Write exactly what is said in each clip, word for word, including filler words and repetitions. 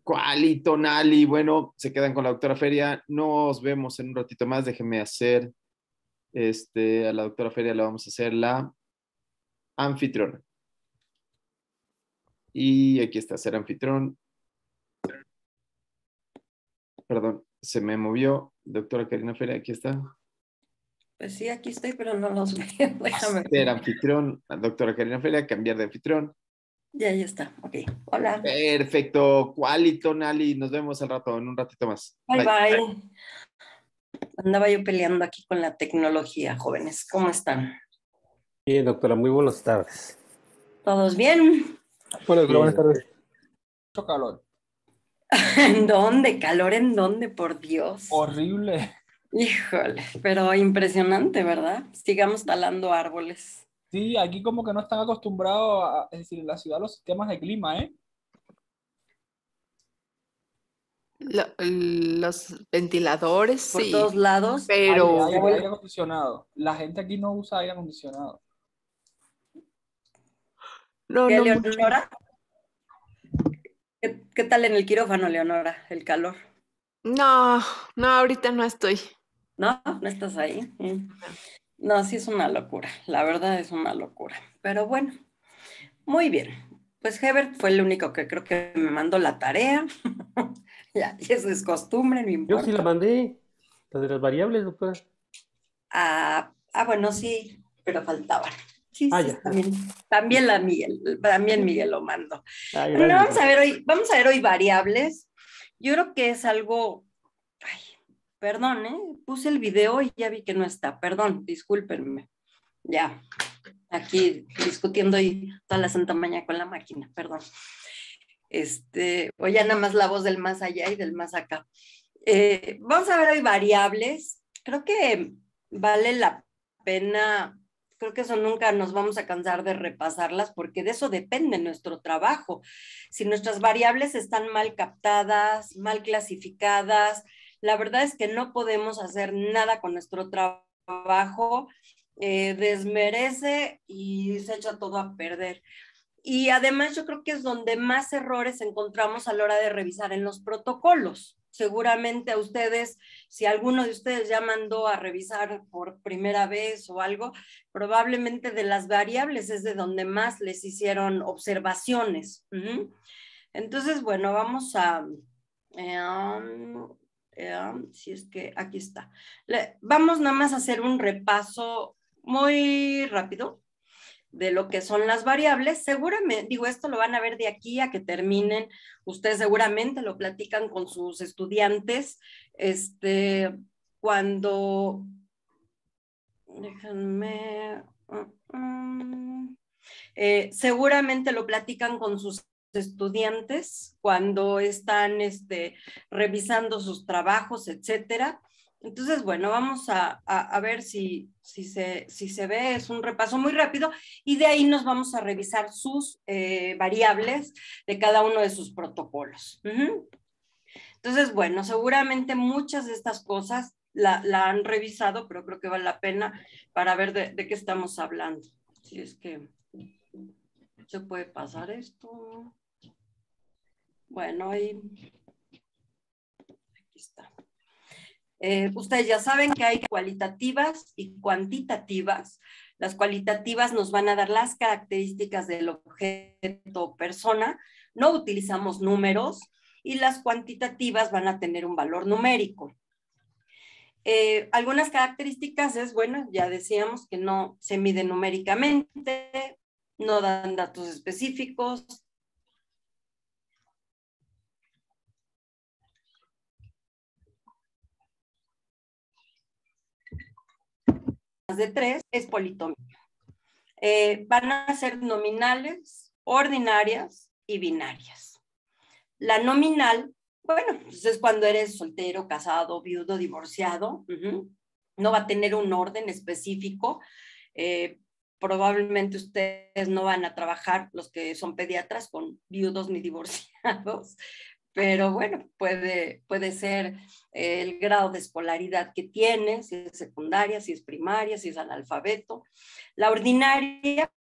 Cualito, Nali. Bueno, se quedan con la doctora Feria. Nos vemos en un ratito más. Déjenme hacer, este, a la doctora Feria la vamos a hacer la anfitriona. Y aquí está, ser anfitrión. Perdón, se me movió. Doctora Karina Feria, aquí está. Pues sí, aquí estoy, pero no los veo. Déjame Ser ver. anfitrión, la doctora Karina Feria, cambiar de anfitrión. Ya, ya está. Ok. Hola. Perfecto. Cualito, Nali. Nos vemos al rato, en un ratito más. Bye, Bye. bye. Andaba yo peleando aquí con la tecnología, jóvenes. ¿Cómo están? Bien, doctora, muy buenas tardes. ¿Todos bien? Hola, doctora, buenas Bien. tardes. Mucho calor. ¿En dónde? ¿Calor en dónde? Por Dios. Horrible. Híjole, pero impresionante, ¿verdad? Sigamos talando árboles. Sí, aquí como que no están acostumbrados a, es decir, en la ciudad los sistemas de clima, ¿eh? Lo- los ventiladores, Por sí, todos lados. Aire, pero aire, Abuelo. aire acondicionado. La gente aquí no usa aire acondicionado. no, ¿Qué, no mucho. Leonora? ¿Qué, qué tal en el quirófano, Leonora? El calor. No, no, ahorita no estoy. ¿No? ¿No estás ahí? Mm. No, sí es una locura. La verdad es una locura. Pero bueno, muy bien. Pues Hebert fue el único que creo que me mandó la tarea. Ya, y eso es costumbre, no Yo sí la importa. mandé, la de las variables, doctora. Ah, ah, bueno, sí, pero faltaban. Sí, Ah, sí, ya. también, también la Miguel, también Miguel lo mandó. Ah, Bueno, gracias, vamos a doctora. ver hoy, vamos a ver hoy variables. Yo creo que es algo, ay, perdón, ¿eh? Puse el video y ya vi que no está. Perdón, discúlpenme. Ya, aquí discutiendo y toda la santa mañana con la máquina, perdón. Este, o ya nada más la voz del más allá y del más acá. Eh, vamos a ver hoy variables. Creo que vale la pena, creo que eso nunca nos vamos a cansar de repasarlas porque de eso depende nuestro trabajo. Si nuestras variables están mal captadas, mal clasificadas, la verdad es que no podemos hacer nada con nuestro trabajo, eh, desmerece y se echa todo a perder. Y además yo creo que es donde más errores encontramos a la hora de revisar en los protocolos. Seguramente a ustedes, si alguno de ustedes ya mandó a revisar por primera vez o algo, probablemente de las variables es de donde más les hicieron observaciones. Uh-huh. Entonces, bueno, vamos a... Eh, eh, si es que aquí está. Le, vamos nada más a hacer un repaso muy rápido de lo que son las variables. Seguramente, digo, esto lo van a ver de aquí a que terminen, ustedes seguramente lo platican con sus estudiantes, este, cuando, déjenme, uh, uh, eh, seguramente lo platican con sus estudiantes cuando están este, revisando sus trabajos, etcétera. Entonces, bueno, vamos a, a, a ver si, si, se, si se ve, es un repaso muy rápido y de ahí nos vamos a revisar sus eh, variables de cada uno de sus protocolos. Uh-huh. Entonces, bueno, seguramente muchas de estas cosas la, la han revisado, pero creo que vale la pena para ver de, de qué estamos hablando. Si es que se puede pasar esto. Bueno, ahí aquí está. Eh, ustedes ya saben que hay cualitativas y cuantitativas. Las cualitativas nos van a dar las características del objeto o persona. No utilizamos números y las cuantitativas van a tener un valor numérico. Eh, algunas características es, bueno, ya decíamos que no se mide numéricamente, no dan datos específicos. De tres es politomía. Eh, van a ser nominales, ordinarias y binarias. La nominal, bueno, pues es cuando eres soltero, casado, viudo, divorciado. Uh-huh. No va a tener un orden específico. Eh, probablemente ustedes no van a trabajar, los que son pediatras, con viudos ni divorciados. Pero bueno, puede, puede ser el grado de escolaridad que tiene, si es secundaria, si es primaria, si es analfabeto. La ordinaria,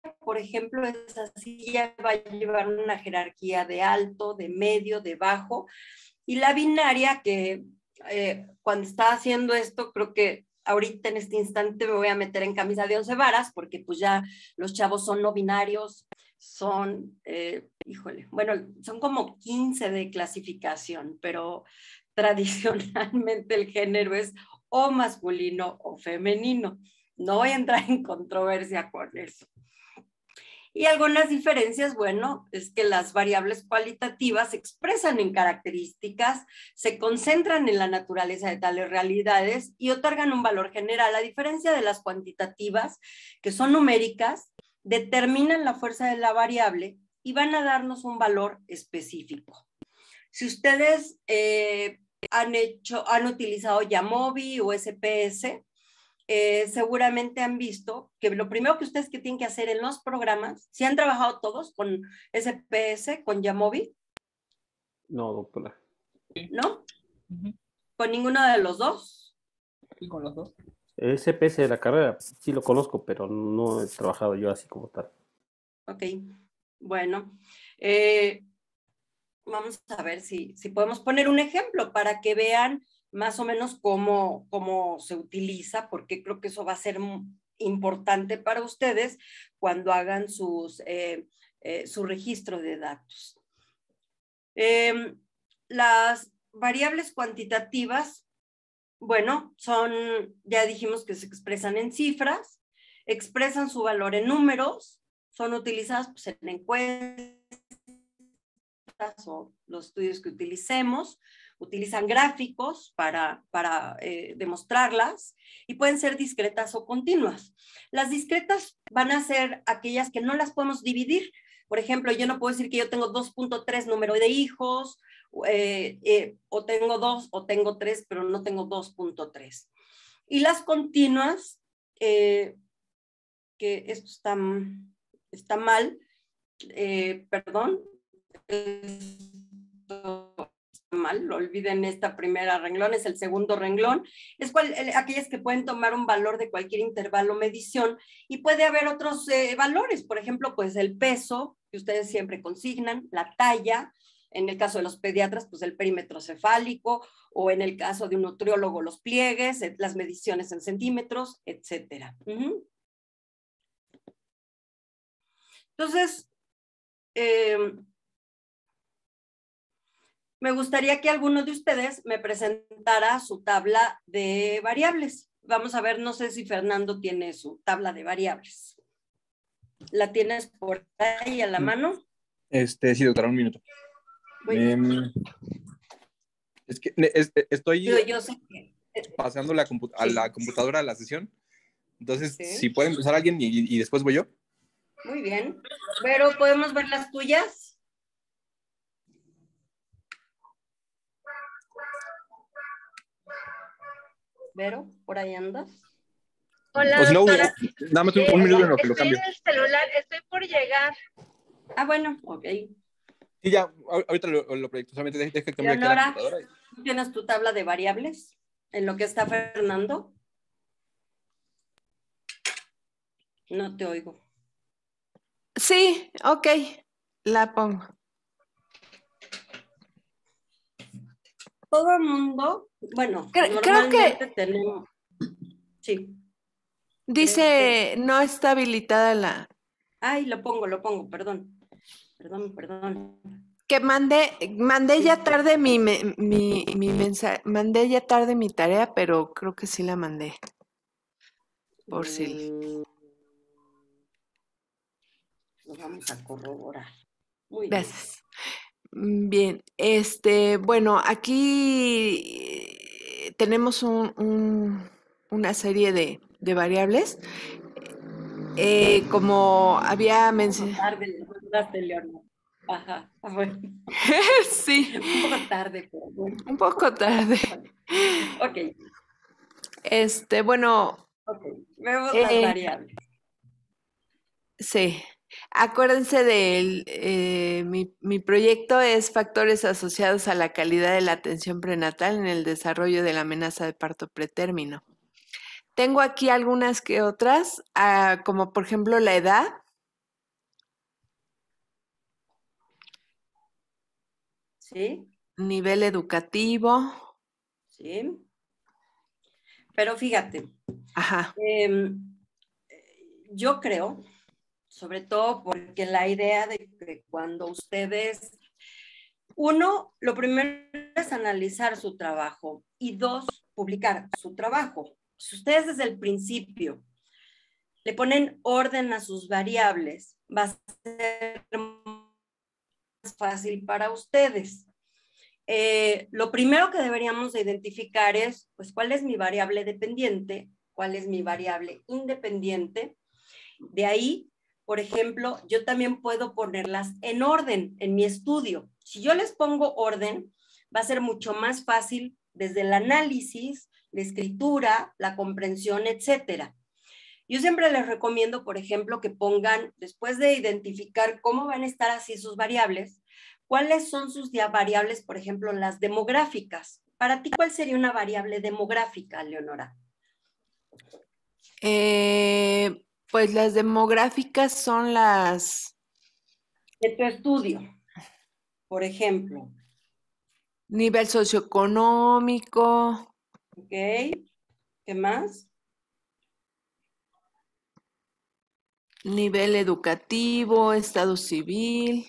por ejemplo, esa silla va a llevar una jerarquía de alto, de medio, de bajo, y la binaria que eh, cuando estaba haciendo esto, creo que ahorita en este instante me voy a meter en camisa de once varas, porque pues ya los chavos son no binarios, son, eh, híjole, bueno, son como quince de clasificación, pero tradicionalmente el género es o masculino o femenino. No voy a entrar en controversia con eso. Y algunas diferencias, bueno, es que las variables cualitativas se expresan en características, se concentran en la naturaleza de tales realidades y otorgan un valor general, a diferencia de las cuantitativas, que son numéricas, determinan la fuerza de la variable y van a darnos un valor específico. Si ustedes eh, han, hecho, han utilizado Yamovi o S P S, Eh, seguramente han visto que lo primero que ustedes que tienen que hacer en los programas, si han trabajado todos con S P S, con Yamovi, No, doctora. ¿no? Ujú. ¿Con ninguno de los dos? Y con los dos. S P S de la carrera, sí lo conozco, pero no he trabajado yo así como tal. Ok, bueno. Eh, vamos a ver si, si podemos poner un ejemplo para que vean más o menos cómo, cómo se utiliza, porque creo que eso va a ser importante para ustedes cuando hagan sus, eh, eh, su registro de datos. Eh, las variables cuantitativas, bueno, son, ya dijimos que se expresan en cifras, expresan su valor en números, son utilizadas pues, en encuestas o los estudios que utilicemos, utilizan gráficos para, para eh, demostrarlas y pueden ser discretas o continuas. Las discretas van a ser aquellas que no las podemos dividir. Por ejemplo, yo no puedo decir que yo tengo dos punto tres número de hijos, eh, eh, o tengo dos o tengo tres, pero no tengo dos punto tres. Y las continuas, eh, que esto está, está mal, eh, perdón, esto mal, lo olviden, esta primera renglón es el segundo renglón, es cual, aquellas que pueden tomar un valor de cualquier intervalo o medición y puede haber otros eh, valores, por ejemplo, pues el peso, que ustedes siempre consignan, la talla, en el caso de los pediatras, pues el perímetro cefálico, o en el caso de un nutriólogo, los pliegues, las mediciones en centímetros, etcétera. Uh-huh. Entonces, eh, me gustaría que alguno de ustedes me presentara su tabla de variables. Vamos a ver, no sé si Fernando tiene su tabla de variables. ¿La tienes por ahí a la mano? Este, sí, doctora, un minuto. Eh, es que es, estoy Digo, yo sé que, pasando la compu a sí. la computadora a la sesión. Entonces, Sí. si puede empezar alguien y, y después voy yo. Muy bien. Pero, ¿podemos ver las tuyas? Vero, ¿por ahí andas? Hola, O si no, doctora. dame un, Eh, un minuto en lo que lo estoy cambio. en el celular, estoy por llegar. Ah, bueno, ok. Sí, ya, ahorita lo, lo proyecto. Solamente deja que cambie aquí la Leonora, computadora. ¿tú tienes tu tabla de variables en lo que está Fernando? No te oigo. Sí, ok, la pongo. Todo el mundo, bueno, Cre- creo normalmente que tenemos, sí. dice no está habilitada la... Ay, lo pongo, lo pongo, perdón. Perdón, perdón. Que mandé, mandé ya tarde mi, mi, mi, mi mensaje, mandé ya tarde mi tarea, pero creo que sí la mandé. Por si... Mm, lo vamos a corroborar. Muy bien. Gracias. Bien, este, bueno, aquí tenemos un, un- una serie de, de variables. Eh, como había mencionado, Tarde, tarde, Leonor. Ajá, bueno. sí, Un poco tarde, pero bueno. un poco tarde. Ok, Este, bueno, ok. Vemos las eh, variables. sí. Acuérdense del, eh, mi, mi proyecto es factores asociados a la calidad de la atención prenatal en el desarrollo de la amenaza de parto pretérmino. Tengo aquí algunas que otras, ah, como por ejemplo la edad. ¿sí? Nivel educativo. ¿Sí? Pero fíjate, Ajá. eh, yo creo, sobre todo porque la idea de que cuando ustedes, uno, lo primero es analizar su trabajo y dos, publicar su trabajo. Si ustedes desde el principio le ponen orden a sus variables, va a ser más fácil para ustedes. Eh, lo primero que deberíamos de identificar es, pues, cuál es mi variable dependiente, cuál es mi variable independiente. De ahí, por ejemplo, yo también puedo ponerlas en orden en mi estudio. Si yo les pongo orden, va a ser mucho más fácil desde el análisis, la escritura, la comprensión, etcétera. Yo siempre les recomiendo, por ejemplo, que pongan, después de identificar cómo van a estar así sus variables, cuáles son sus variables, por ejemplo, las demográficas. Para ti, ¿cuál sería una variable demográfica, Leonora? Eh, pues las demográficas son las... De tu estudio, por ejemplo. Nivel socioeconómico. ¿Ok? ¿Qué más? Nivel educativo, estado civil.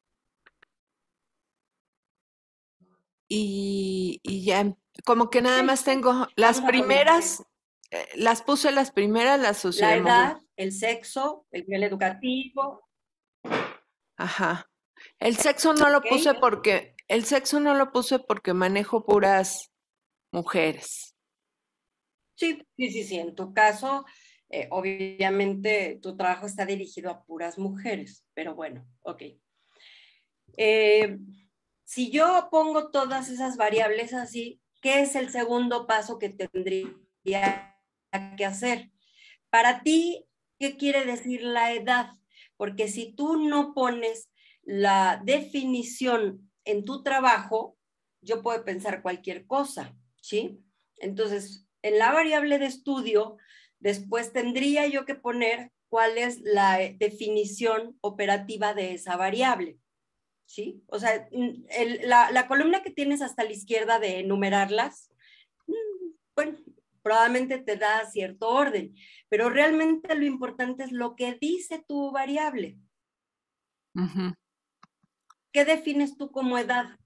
Y, y ya, como que nada más tengo las Vamos a poner primeras, eh, las puse las primeras, las la sociodemográficas. edad, el sexo, el nivel educativo. Ajá. El sexo no lo ¿Ok? puse porque, el sexo no lo puse porque manejo puras mujeres. Sí, sí, sí, sí. En tu caso, eh, obviamente tu trabajo está dirigido a puras mujeres, pero bueno, ok. Eh, si yo pongo todas esas variables así, ¿qué es el segundo paso que tendría que hacer? Para ti, ¿qué quiere decir la edad? Porque si tú no pones la definición en tu trabajo, yo puedo pensar cualquier cosa, ¿sí? Entonces, en la variable de estudio, después tendría yo que poner cuál es la definición operativa de esa variable, ¿sí? O sea, el, la, la columna que tienes hasta la izquierda de enumerarlas, bueno, probablemente te da cierto orden, pero realmente lo importante es lo que dice tu variable. Uh-huh. ¿Qué defines tú como edad?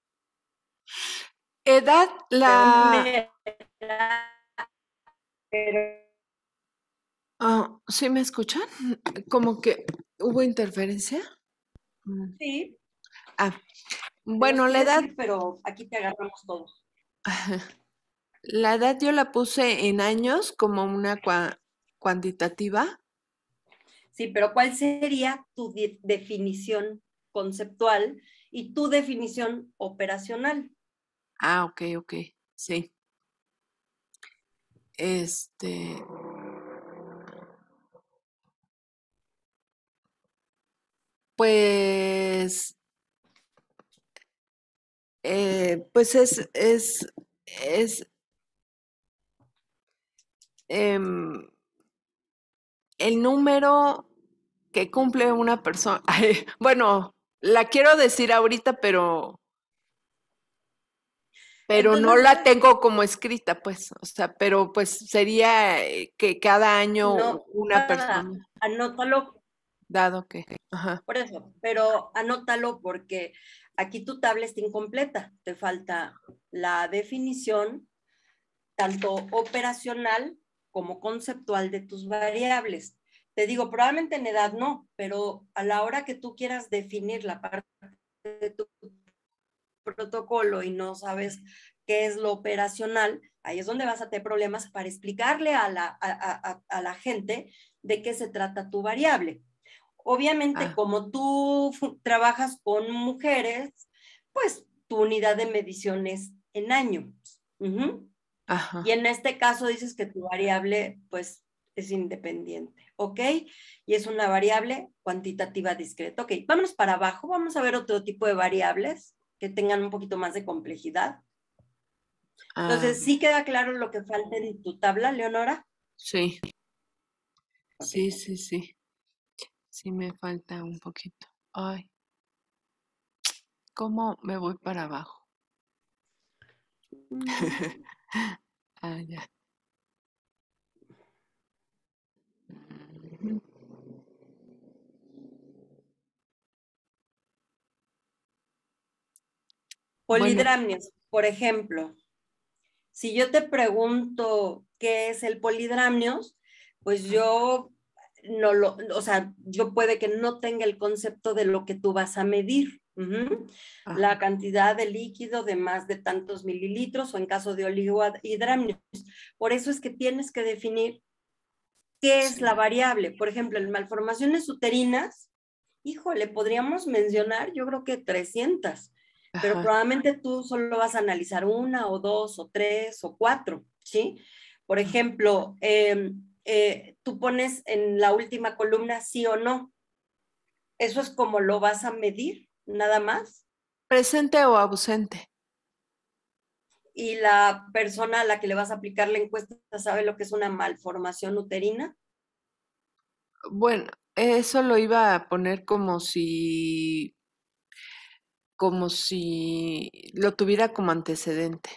Edad, la... Oh, ¿sí me escuchan? Como que hubo interferencia. Sí. Ah, Te bueno, los la edad... decir, pero aquí te agarramos todos. La edad yo la puse en años como una cua cuantitativa. Sí, pero ¿cuál sería tu de definición conceptual y tu definición operacional? Ah, ok, ok, sí. Este... Pues... Eh, pues es... es, es em, el número que cumple una persona. Bueno, la quiero decir ahorita, pero... Pero no Entonces, la tengo como escrita, pues, o sea, pero pues sería eh, que cada año no, una persona, anótalo. dado que, ajá. Por eso, pero anótalo porque aquí tu tabla está incompleta. Te falta la definición tanto operacional como conceptual de tus variables. Te digo, probablemente en edad no, pero a la hora que tú quieras definir la parte de tu protocolo y no sabes qué es lo operacional, ahí es donde vas a tener problemas para explicarle a la, a, a, a la gente de qué se trata tu variable. Obviamente, Ah. como tú trabajas con mujeres, pues tu unidad de medición es en años. Uh-huh. Ajá. Y en este caso dices que tu variable, pues, es independiente, ¿ok? Y es una variable cuantitativa discreta. Ok, vámonos para abajo, vamos a ver otro tipo de variables que tengan un poquito más de complejidad. Entonces, Ah, ¿sí queda claro lo que falta en tu tabla, Leonora? sí. Okay. Sí, sí, sí. Sí me falta un poquito. Ay. ¿Cómo me voy para abajo? Mm, Ah, ya. Ujú. Bueno, Polidramnios, por ejemplo. Si yo te pregunto qué es el polidramnios, pues yo no lo, o sea, yo puede que no tenga el concepto de lo que tú vas a medir. Ujú. La ajá. cantidad de líquido de más de tantos mililitros o en caso de oligohidramnios. Por eso es que tienes que definir qué es la Sí. variable. Por ejemplo, en malformaciones uterinas, híjole, podríamos mencionar, yo creo que trescientas, pero Ajá. probablemente tú solo vas a analizar una o dos o tres o cuatro, ¿sí? Por ejemplo, eh, eh, tú pones en la última columna sí o no. Eso es como lo vas a medir, nada más. ¿Presente o ausente? Y la persona a la que le vas a aplicar la encuesta sabe lo que es una malformación uterina. Bueno, eso lo iba a poner como si, como si lo tuviera como antecedente.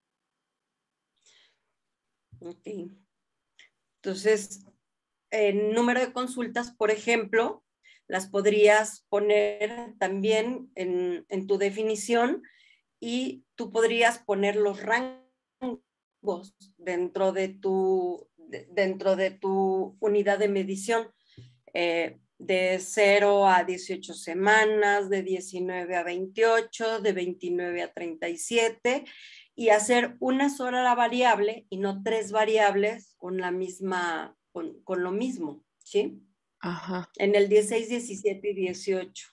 Ok. Entonces, el número de consultas, por ejemplo, las podrías poner también en, en tu definición y tú podrías poner los rangos dentro de tu, de, dentro de tu unidad de medición, eh, de cero a dieciocho semanas, de diecinueve a veintiocho, de veintinueve a treinta y siete, y hacer una sola variable y no tres variables con la misma, con, con lo mismo, ¿sí? Ajá. En el dieciséis, diecisiete y dieciocho.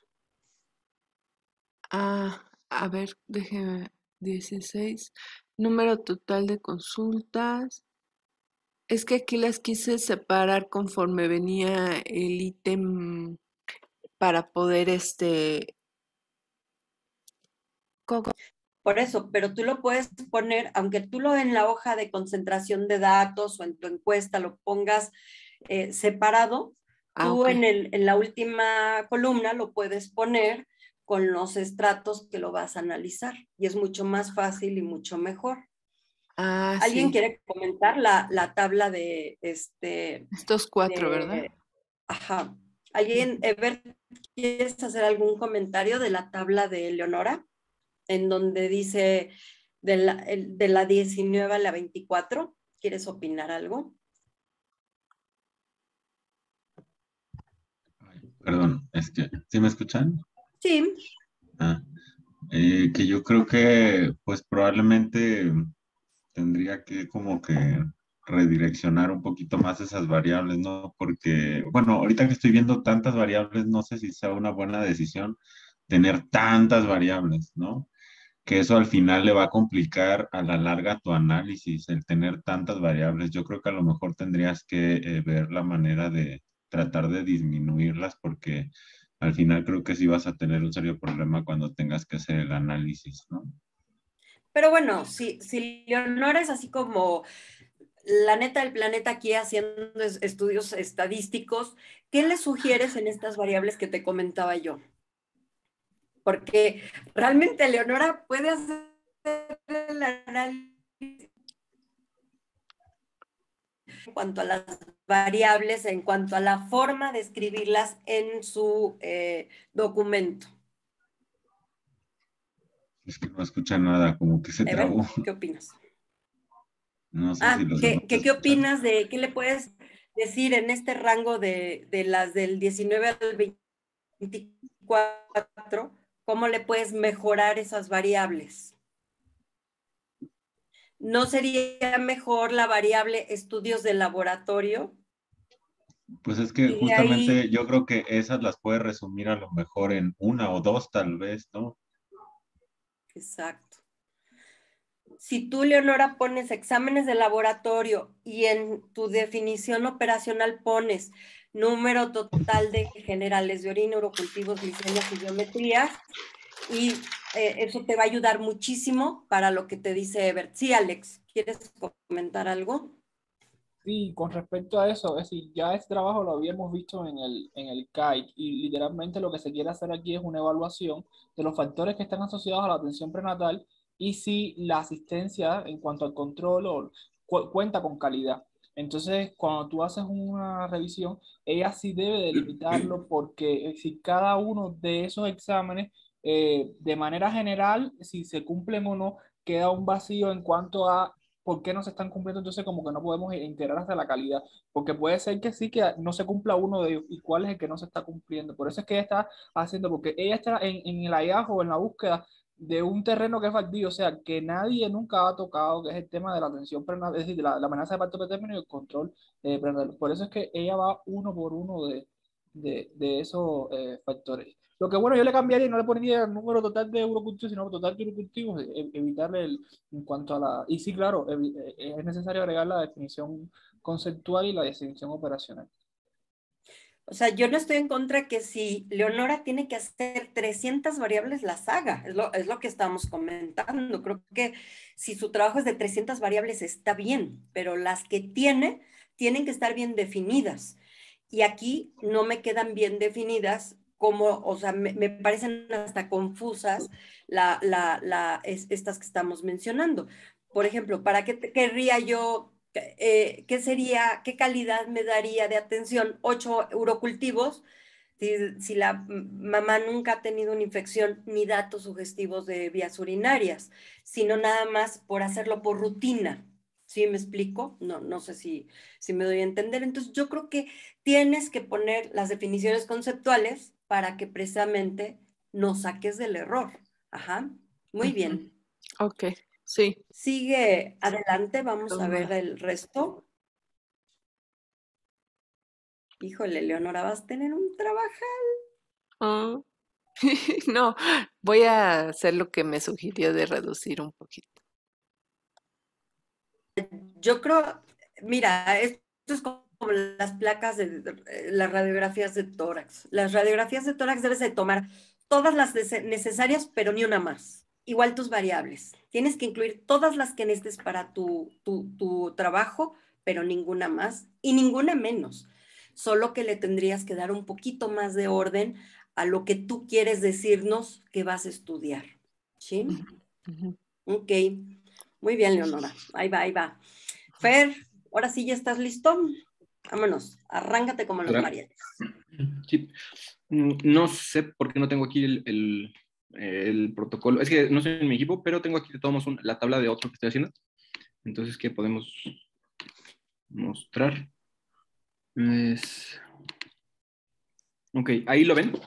Ah, a ver, déjeme. dieciséis. Número total de consultas. Es que aquí las quise separar conforme venía el ítem para poder este. co- Por eso, pero tú lo puedes poner, aunque tú lo en la hoja de concentración de datos o en tu encuesta lo pongas eh, separado, Ah, tú ok. en, el, en la última columna lo puedes poner con los estratos que lo vas a analizar y es mucho más fácil y mucho mejor. Ah, ¿Alguien sí. quiere comentar la, la tabla de este, Estos cuatro, ¿verdad? de, ajá, ¿alguien, Ever, quieres hacer algún comentario de la tabla de Leonora? En donde dice de la, de la diecinueve a la veinticuatro. ¿Quieres opinar algo? Perdón, es que, ¿sí me escuchan? Sí. Ah, eh, que yo creo que pues probablemente tendría que como que redireccionar un poquito más esas variables, ¿no? Porque, bueno, ahorita que estoy viendo tantas variables, no sé si sea una buena decisión tener tantas variables, ¿no? Que eso al final le va a complicar a la larga tu análisis, el tener tantas variables. Yo creo que a lo mejor tendrías que eh, ver la manera de tratar de disminuirlas porque al final creo que sí vas a tener un serio problema cuando tengas que hacer el análisis, ¿no? Pero bueno, si, si Leonora es así como la neta del planeta aquí haciendo estudios estadísticos, ¿qué le sugieres en estas variables que te comentaba yo? Porque realmente Leonora puede hacer el análisis en cuanto a las variables, en cuanto a la forma de escribirlas en su eh, documento. Es que no escucha nada, como que se Ever, trabó. ¿qué opinas? No sé si Ah, los demás ¿qué, qué, qué escuchan. opinas de, qué le puedes decir en este rango de, de las del diecinueve al veinticuatro? ¿Cómo le puedes mejorar esas variables? ¿No sería mejor la variable estudios de laboratorio? Pues es que Y de ahí, justamente yo creo que esas las puedes resumir a lo mejor en una o dos tal vez, ¿no? exacto. Si tú, Leonora, pones exámenes de laboratorio y en tu definición operacional pones número total de generales de orina, urocultivos, glicemias y biometrías, y eh, eso te va a ayudar muchísimo para lo que te dice Ebert. Sí, Alex, ¿quieres comentar algo? Sí, con respecto a eso, es decir, ya este trabajo lo habíamos visto en el, en el C A I C y literalmente lo que se quiere hacer aquí es una evaluación de los factores que están asociados a la atención prenatal y si la asistencia en cuanto al control o, cu- cuenta con calidad. Entonces, cuando tú haces una revisión, ella sí debe delimitarlo porque eh, si cada uno de esos exámenes, eh, de manera general, si se cumplen o no, queda un vacío en cuanto a por qué no se están cumpliendo, entonces como que no podemos integrar hasta la calidad, porque puede ser que sí, que no se cumpla uno de ellos, y cuál es el que no se está cumpliendo. Por eso es que ella está haciendo, porque ella está en, en el hallazgo, en la búsqueda de un terreno que es baldío, o sea, que nadie nunca ha tocado, que es el tema de la atención prenatal, es decir, de la, la amenaza de parto pretérmino y el control eh, prenatal. Por eso es que ella va uno por uno de, de, de esos eh, factores. Lo que bueno, yo le cambiaría y no le pondría el número total de urocultivos, sino total de urocultivos, e- evitarle el, en cuanto a la... Y sí, claro, evi- eh, es necesario agregar la definición conceptual y la definición operacional. O sea, yo no estoy en contra que si Leonora tiene que hacer trescientas variables, las haga. Es lo, es lo que estamos comentando. Creo que si su trabajo es de trescientas variables, está bien, pero las que tiene, tienen que estar bien definidas. Y aquí no me quedan bien definidas como, o sea, me, me parecen hasta confusas la, la, la, es, estas que estamos mencionando. Por ejemplo, ¿para qué te- querría yo eh, qué sería, qué calidad me daría de atención ocho urocultivos si, si la mamá nunca ha tenido una infección ni datos sugestivos de vías urinarias, sino nada más por hacerlo por rutina? ¿Sí me explico? No, no sé si, si me doy a entender. Entonces yo creo que tienes que poner las definiciones conceptuales para que precisamente no saques del error. Ajá, muy bien. Ok, sí. Sigue adelante, vamos a ver Toma. el resto. Híjole, Leonora, vas a tener un trabajo. Ah. No, voy a hacer lo que me sugirió de reducir un poquito. Yo creo, mira, esto es como las placas de, de- las radiografías de tórax. Las radiografías de tórax debes de tomar todas las nece- necesarias, pero ni una más. Igual tus variables. Tienes que incluir todas las que necesites para tu, tu, tu trabajo, pero ninguna más y ninguna menos. Solo que le tendrías que dar un poquito más de orden a lo que tú quieres decirnos que vas a estudiar. ¿Sí? Ujú. Ok. Muy bien, Leonora. Ahí va, ahí va. Fer, ahora sí ya estás listo. Vámonos, arráncate como los Hola. mariachis. Sí. Mm, No sé por qué no tengo aquí el, el, el protocolo. Es que no estoy en mi equipo, pero tengo aquí de todos modos un- la tabla de otro que estoy haciendo. Entonces, ¿qué podemos mostrar? Es... Ok, ahí lo ven.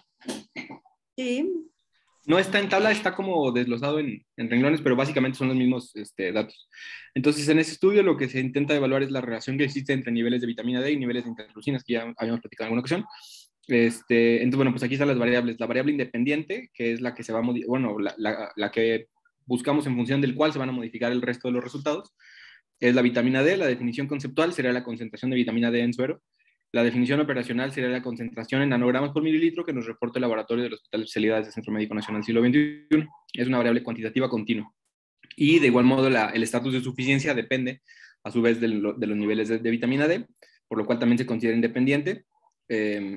Sí, No está en tabla, está como desglosado en, en renglones, pero básicamente son los mismos este, datos. Entonces, en ese estudio lo que se intenta evaluar es la relación que existe entre niveles de vitamina D y niveles de interleucinas, que ya habíamos platicado en alguna ocasión. Este, entonces, bueno, pues aquí están las variables. La variable independiente, que es la que se va a modificar, bueno, la, la, la que buscamos en función del cual se van a modificar el resto de los resultados, es la vitamina D. La definición conceptual sería la concentración de vitamina D en suero. La definición operacional sería la concentración en nanogramos por mililitro que nos reporta el laboratorio del Hospital de Especialidades del Centro Médico Nacional Siglo veintiuno. Es una variable cuantitativa continua. Y de igual modo, la, el estatus de suficiencia depende, a su vez, de, lo, de los niveles de, de vitamina D, por lo cual también se considera independiente. Eh,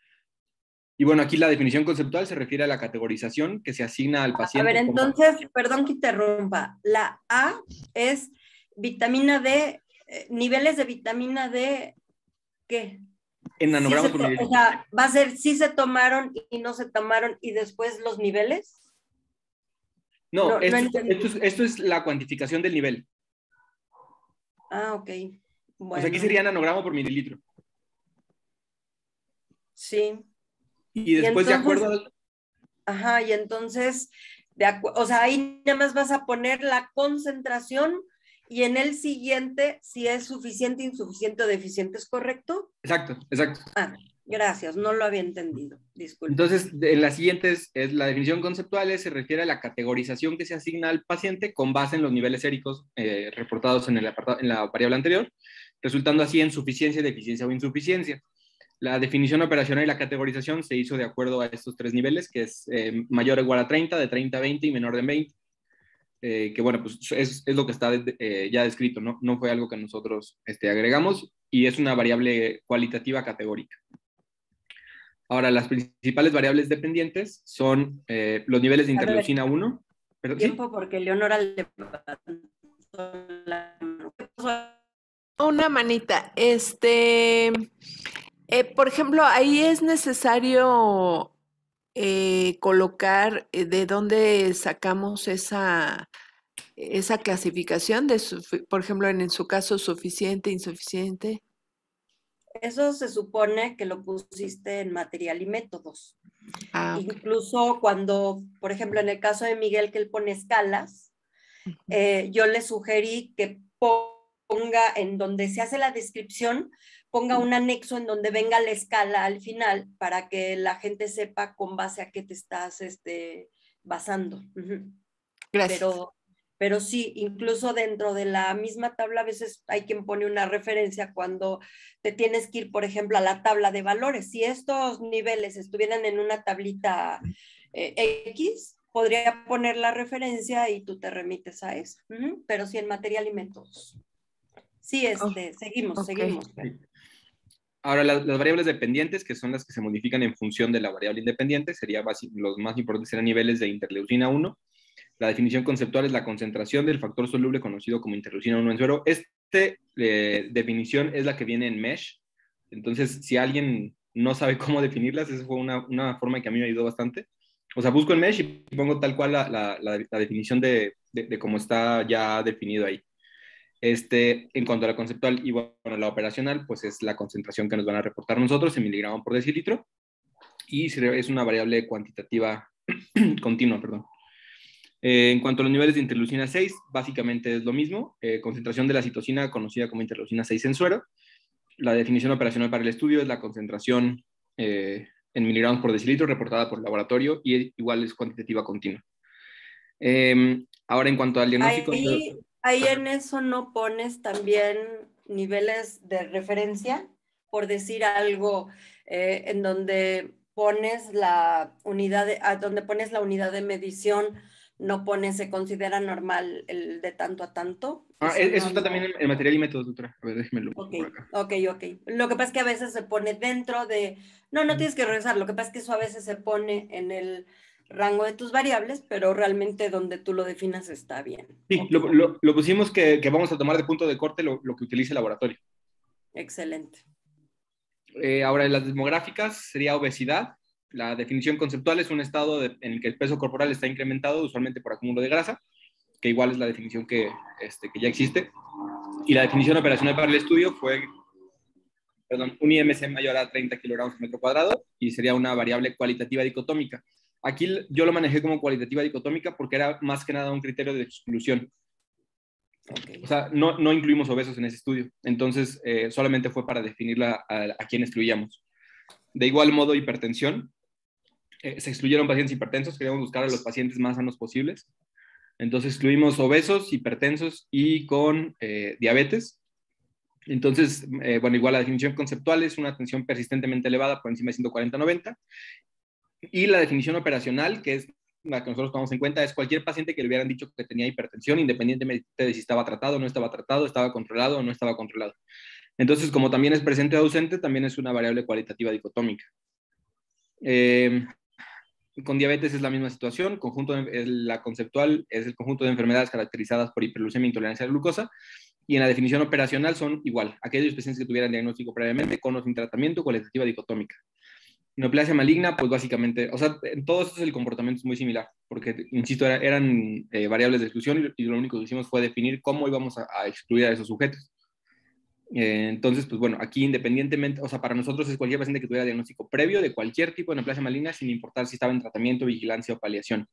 y bueno, aquí la definición conceptual se refiere a la categorización que se asigna al a paciente. ver, entonces, perdón que interrumpa. La A es vitamina D, eh, niveles de vitamina D, ¿qué? En Sí nanogramos se por to- mililitro. o sea, va a ser sí se tomaron y no se tomaron y después los niveles. No, No, no esto, entendí. esto, es, esto es la cuantificación del nivel. Ah, ok. O sea, aquí Bueno, sería nanogramo por mililitro. sí. Y después, de entonces- acuerdo al... Ajá, y entonces, de acu- o sea, ahí nada más vas a poner la concentración y en el siguiente, si es suficiente, insuficiente o deficiente, ¿es correcto? Exacto, exacto. Ah, gracias, no lo había entendido, disculpe. Entonces, en las siguientes, es la definición conceptual, se refiere a la categorización que se asigna al paciente con base en los niveles séricos eh, reportados en, el apartado, en la variable anterior, resultando así en suficiencia, deficiencia o insuficiencia. La definición operacional y la categorización se hizo de acuerdo a estos tres niveles, que es eh, mayor o igual a treinta, de treinta a veinte y menor de veinte. eh, que bueno, pues es, es lo que está eh, ya descrito, ¿no? No fue algo que nosotros este, agregamos y es una variable cualitativa categórica. Ahora, las principales variables dependientes son eh, los niveles de A ver, interleucina uno. Perdón, ¿sí? tiempo porque Leonora levantó la mano. ¿Qué pasó? Una manita. Este, eh, por ejemplo, ahí es necesario eh, colocar eh, de dónde sacamos esa, esa clasificación de, sufi- por ejemplo, en, en su caso, suficiente, insuficiente. Eso se supone que lo pusiste en material y métodos. Ah, ok. Incluso cuando, por ejemplo, en el caso de Miguel, que él pone escalas, eh, yo le sugerí que ponga en donde se hace la descripción, ponga un anexo en donde venga la escala al final para que la gente sepa con base a qué te estás este, basando. Ujú. Gracias. Pero, pero sí, incluso dentro de la misma tabla a veces hay quien pone una referencia cuando te tienes que ir, por ejemplo, a la tabla de valores. Si estos niveles estuvieran en una tablita eh, X, podría poner la referencia y tú te remites a eso. Uh-huh. Pero sí en material y métodos. Sí, este, oh, seguimos, okay. seguimos. Ahora, las, las variables dependientes, que son las que se modifican en función de la variable independiente, sería los más importantes serán niveles de interleucina uno. La definición conceptual es la concentración del factor soluble conocido como interleucina uno en suero. Esta eh, definición es la que viene en MESH. Entonces, si alguien no sabe cómo definirlas, esa fue una, una forma que a mí me ayudó bastante. O sea, busco en MESH y pongo tal cual la, la, la, la definición de, de, de cómo está ya definido ahí. Este, en cuanto a la conceptual y bueno, la operacional, pues es la concentración que nos van a reportar nosotros en miligramos por decilitro y es una variable cuantitativa continua, perdón. Eh, en cuanto a los niveles de interleucina seis, básicamente es lo mismo, eh, concentración de la citosina conocida como interleucina seis en suero. La definición operacional para el estudio es la concentración eh, en miligramos por decilitro reportada por laboratorio y igual es cuantitativa continua. Eh, ahora, en cuanto al diagnóstico... Ahí, ahí en eso no pones también niveles de referencia, por decir algo, eh, en donde pones la unidad de, a donde pones la unidad de medición, no pones, se considera normal el de tanto a tanto. Ah, eso, eso no, está no. también en, en material y métodos, doctora. A ver, déjeme lo okay, por acá. ok, ok. Lo que pasa es que a veces se pone dentro de... No, no tienes que regresar. Lo que pasa es que eso a veces se pone en el rango de tus variables, pero realmente donde tú lo definas está bien. Sí, okay. lo, lo, lo pusimos que, que vamos a tomar de punto de corte lo, lo que utilice el laboratorio. Excelente. Eh, ahora, en las demográficas sería obesidad. La definición conceptual es un estado de, en el que el peso corporal está incrementado, usualmente por acúmulo de grasa, que igual es la definición que, este, que ya existe. Y la definición operacional para el estudio fue, perdón, un I M C mayor a treinta kilogramos por metro cuadrado y sería una variable cualitativa dicotómica. Aquí yo lo manejé como cualitativa dicotómica porque era más que nada un criterio de exclusión. Okay. O sea, no, no incluimos obesos en ese estudio. Entonces, eh, solamente fue para definirla a, a quién excluíamos. De igual modo, hipertensión. Eh, se excluyeron pacientes hipertensos. Queríamos buscar a los pacientes más sanos posibles. Entonces, excluimos obesos, hipertensos y con eh, diabetes. Entonces, eh, bueno, igual la definición conceptual es una tensión persistentemente elevada por encima de ciento cuarenta noventa. Y la definición operacional, que es la que nosotros tomamos en cuenta, es cualquier paciente que le hubieran dicho que tenía hipertensión, independientemente de si estaba tratado o no estaba tratado, estaba controlado o no estaba controlado. Entonces, como también es presente o ausente, también es una variable cualitativa dicotómica. Eh, con diabetes es la misma situación. Conjunto de, la conceptual es el conjunto de enfermedades caracterizadas por hiperglucemia e intolerancia a la glucosa. Y en la definición operacional son igual, aquellos pacientes que tuvieran diagnóstico previamente, con o sin tratamiento, cualitativa dicotómica. Neoplasia maligna, pues básicamente, o sea, en todos estos el comportamiento es muy similar, porque, insisto, era, eran eh, variables de exclusión y, y lo único que hicimos fue definir cómo íbamos a, a excluir a esos sujetos. Eh, entonces, pues bueno, aquí independientemente, o sea, para nosotros es cualquier paciente que tuviera diagnóstico previo de cualquier tipo de neoplasia maligna, sin importar si estaba en tratamiento, vigilancia o paliación.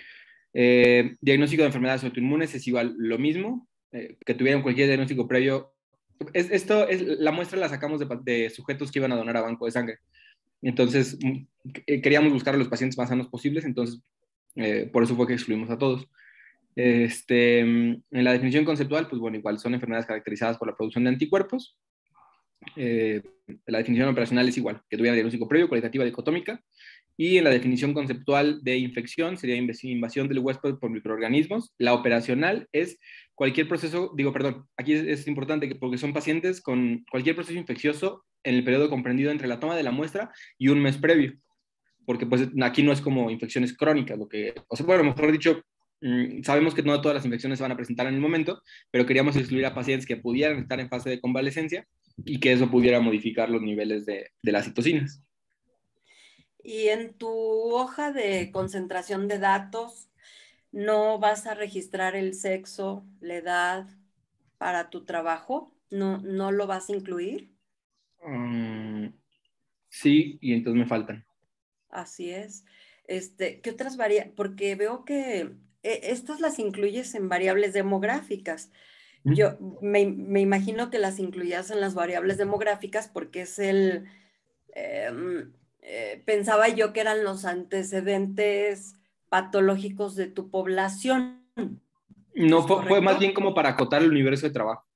Eh, diagnóstico de enfermedades autoinmunes es igual lo mismo, eh, que tuvieran cualquier diagnóstico previo. Es, esto es, la muestra la sacamos de, de sujetos que iban a donar a banco de sangre. Entonces, queríamos buscar a los pacientes más sanos posibles, entonces, eh, por eso fue que excluimos a todos. Este, en la definición conceptual, pues bueno, igual son enfermedades caracterizadas por la producción de anticuerpos. Eh, la definición operacional es igual, que tuviera diagnóstico previo, cualitativa dicotómica, Y en la definición conceptual de infección sería invasión del huésped por microorganismos. La operacional es cualquier proceso, digo, perdón, aquí es, es importante que, porque son pacientes con cualquier proceso infeccioso en el periodo comprendido entre la toma de la muestra y un mes previo, porque pues aquí no es como infecciones crónicas, lo que, o sea, bueno, mejor dicho, mmm, sabemos que no todas las infecciones se van a presentar en el momento, pero queríamos excluir a pacientes que pudieran estar en fase de convalecencia y que eso pudiera modificar los niveles de, de las citocinas. Y en tu hoja de concentración de datos, ¿no vas a registrar el sexo, la edad para tu trabajo? ¿No, no lo vas a incluir? Um, sí, y entonces me faltan. Así es. Este, ¿qué otras variables? Porque veo que eh, estas las incluyes en variables demográficas. Yo me, me imagino que las incluyas en las variables demográficas porque es el... Eh, eh, pensaba yo que eran los antecedentes patológicos de tu población. No, fue, fue más bien como para acotar el universo de trabajo.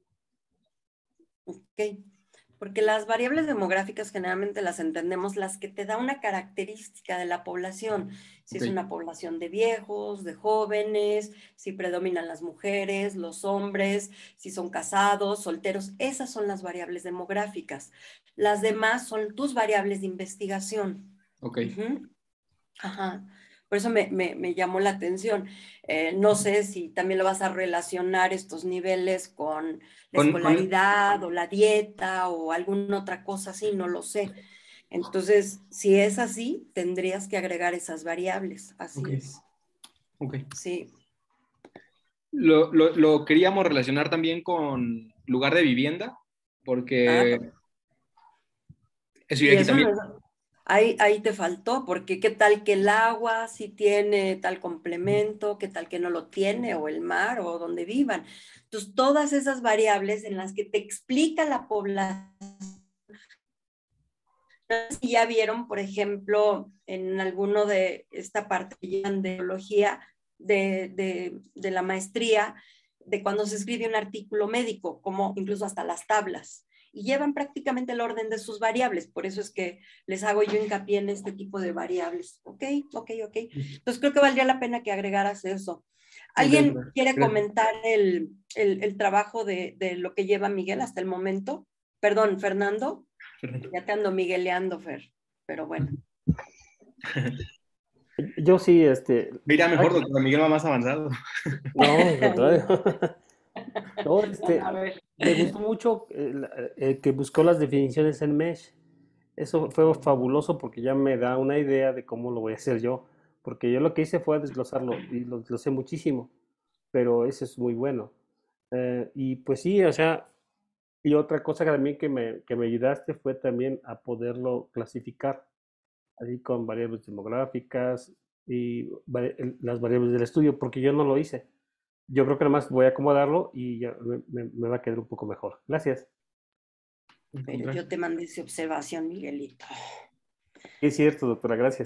Ok, porque las variables demográficas generalmente las entendemos las que te da una característica de la población. Si okay. es una población de viejos, de jóvenes, si predominan las mujeres, los hombres, si son casados, solteros, esas son las variables demográficas. Las demás son tus variables de investigación. Ok. Uh-huh. Ajá. Por eso me, me, me llamó la atención. Eh, no sé si también lo vas a relacionar estos niveles con la con, escolaridad con... o la dieta o alguna otra cosa así, no lo sé. Entonces, si es así, tendrías que agregar esas variables. Así okay. es. Ok. Sí. Lo, lo, lo queríamos relacionar también con lugar de vivienda, porque ah, eso iría aquí eso también. No... Ahí, ahí te faltó, porque qué tal que el agua sí tiene tal complemento, qué tal que no lo tiene, o el mar, o donde vivan. Entonces, todas esas variables en las que te explica la población. No sé si ya vieron, por ejemplo, en alguno de esta parte de biología, de, de, de la maestría, de cuando se escribe un artículo médico, como incluso hasta las tablas. Y llevan prácticamente el orden de sus variables, por eso es que les hago yo hincapié en este tipo de variables. Ok, ok, ok. Entonces creo que valdría la pena que agregaras eso. ¿Alguien okay, quiere gracias. comentar el, el, el trabajo de, de lo que lleva Miguel hasta el momento? Perdón, Fernando. Fernando. Ya te ando migueleando, Fer, pero bueno. Yo sí, este... Mira, mejor, doctor Miguel va más avanzado. No, al contrario. No, este, me gustó mucho el, el que buscó las definiciones en Mesh. Eso fue fabuloso porque ya me da una idea de cómo lo voy a hacer yo. Porque yo lo que hice fue desglosarlo y lo desglosé muchísimo. Pero eso es muy bueno. Eh, y pues sí, o sea, y otra cosa que también que me, que me ayudaste fue también a poderlo clasificar, así con variables demográficas y las variables del estudio, porque yo no lo hice. Yo creo que nada más voy a acomodarlo y ya me, me, me va a quedar un poco mejor. Gracias. Pero yo te mandé esa observación, Miguelito. Es cierto, doctora, gracias.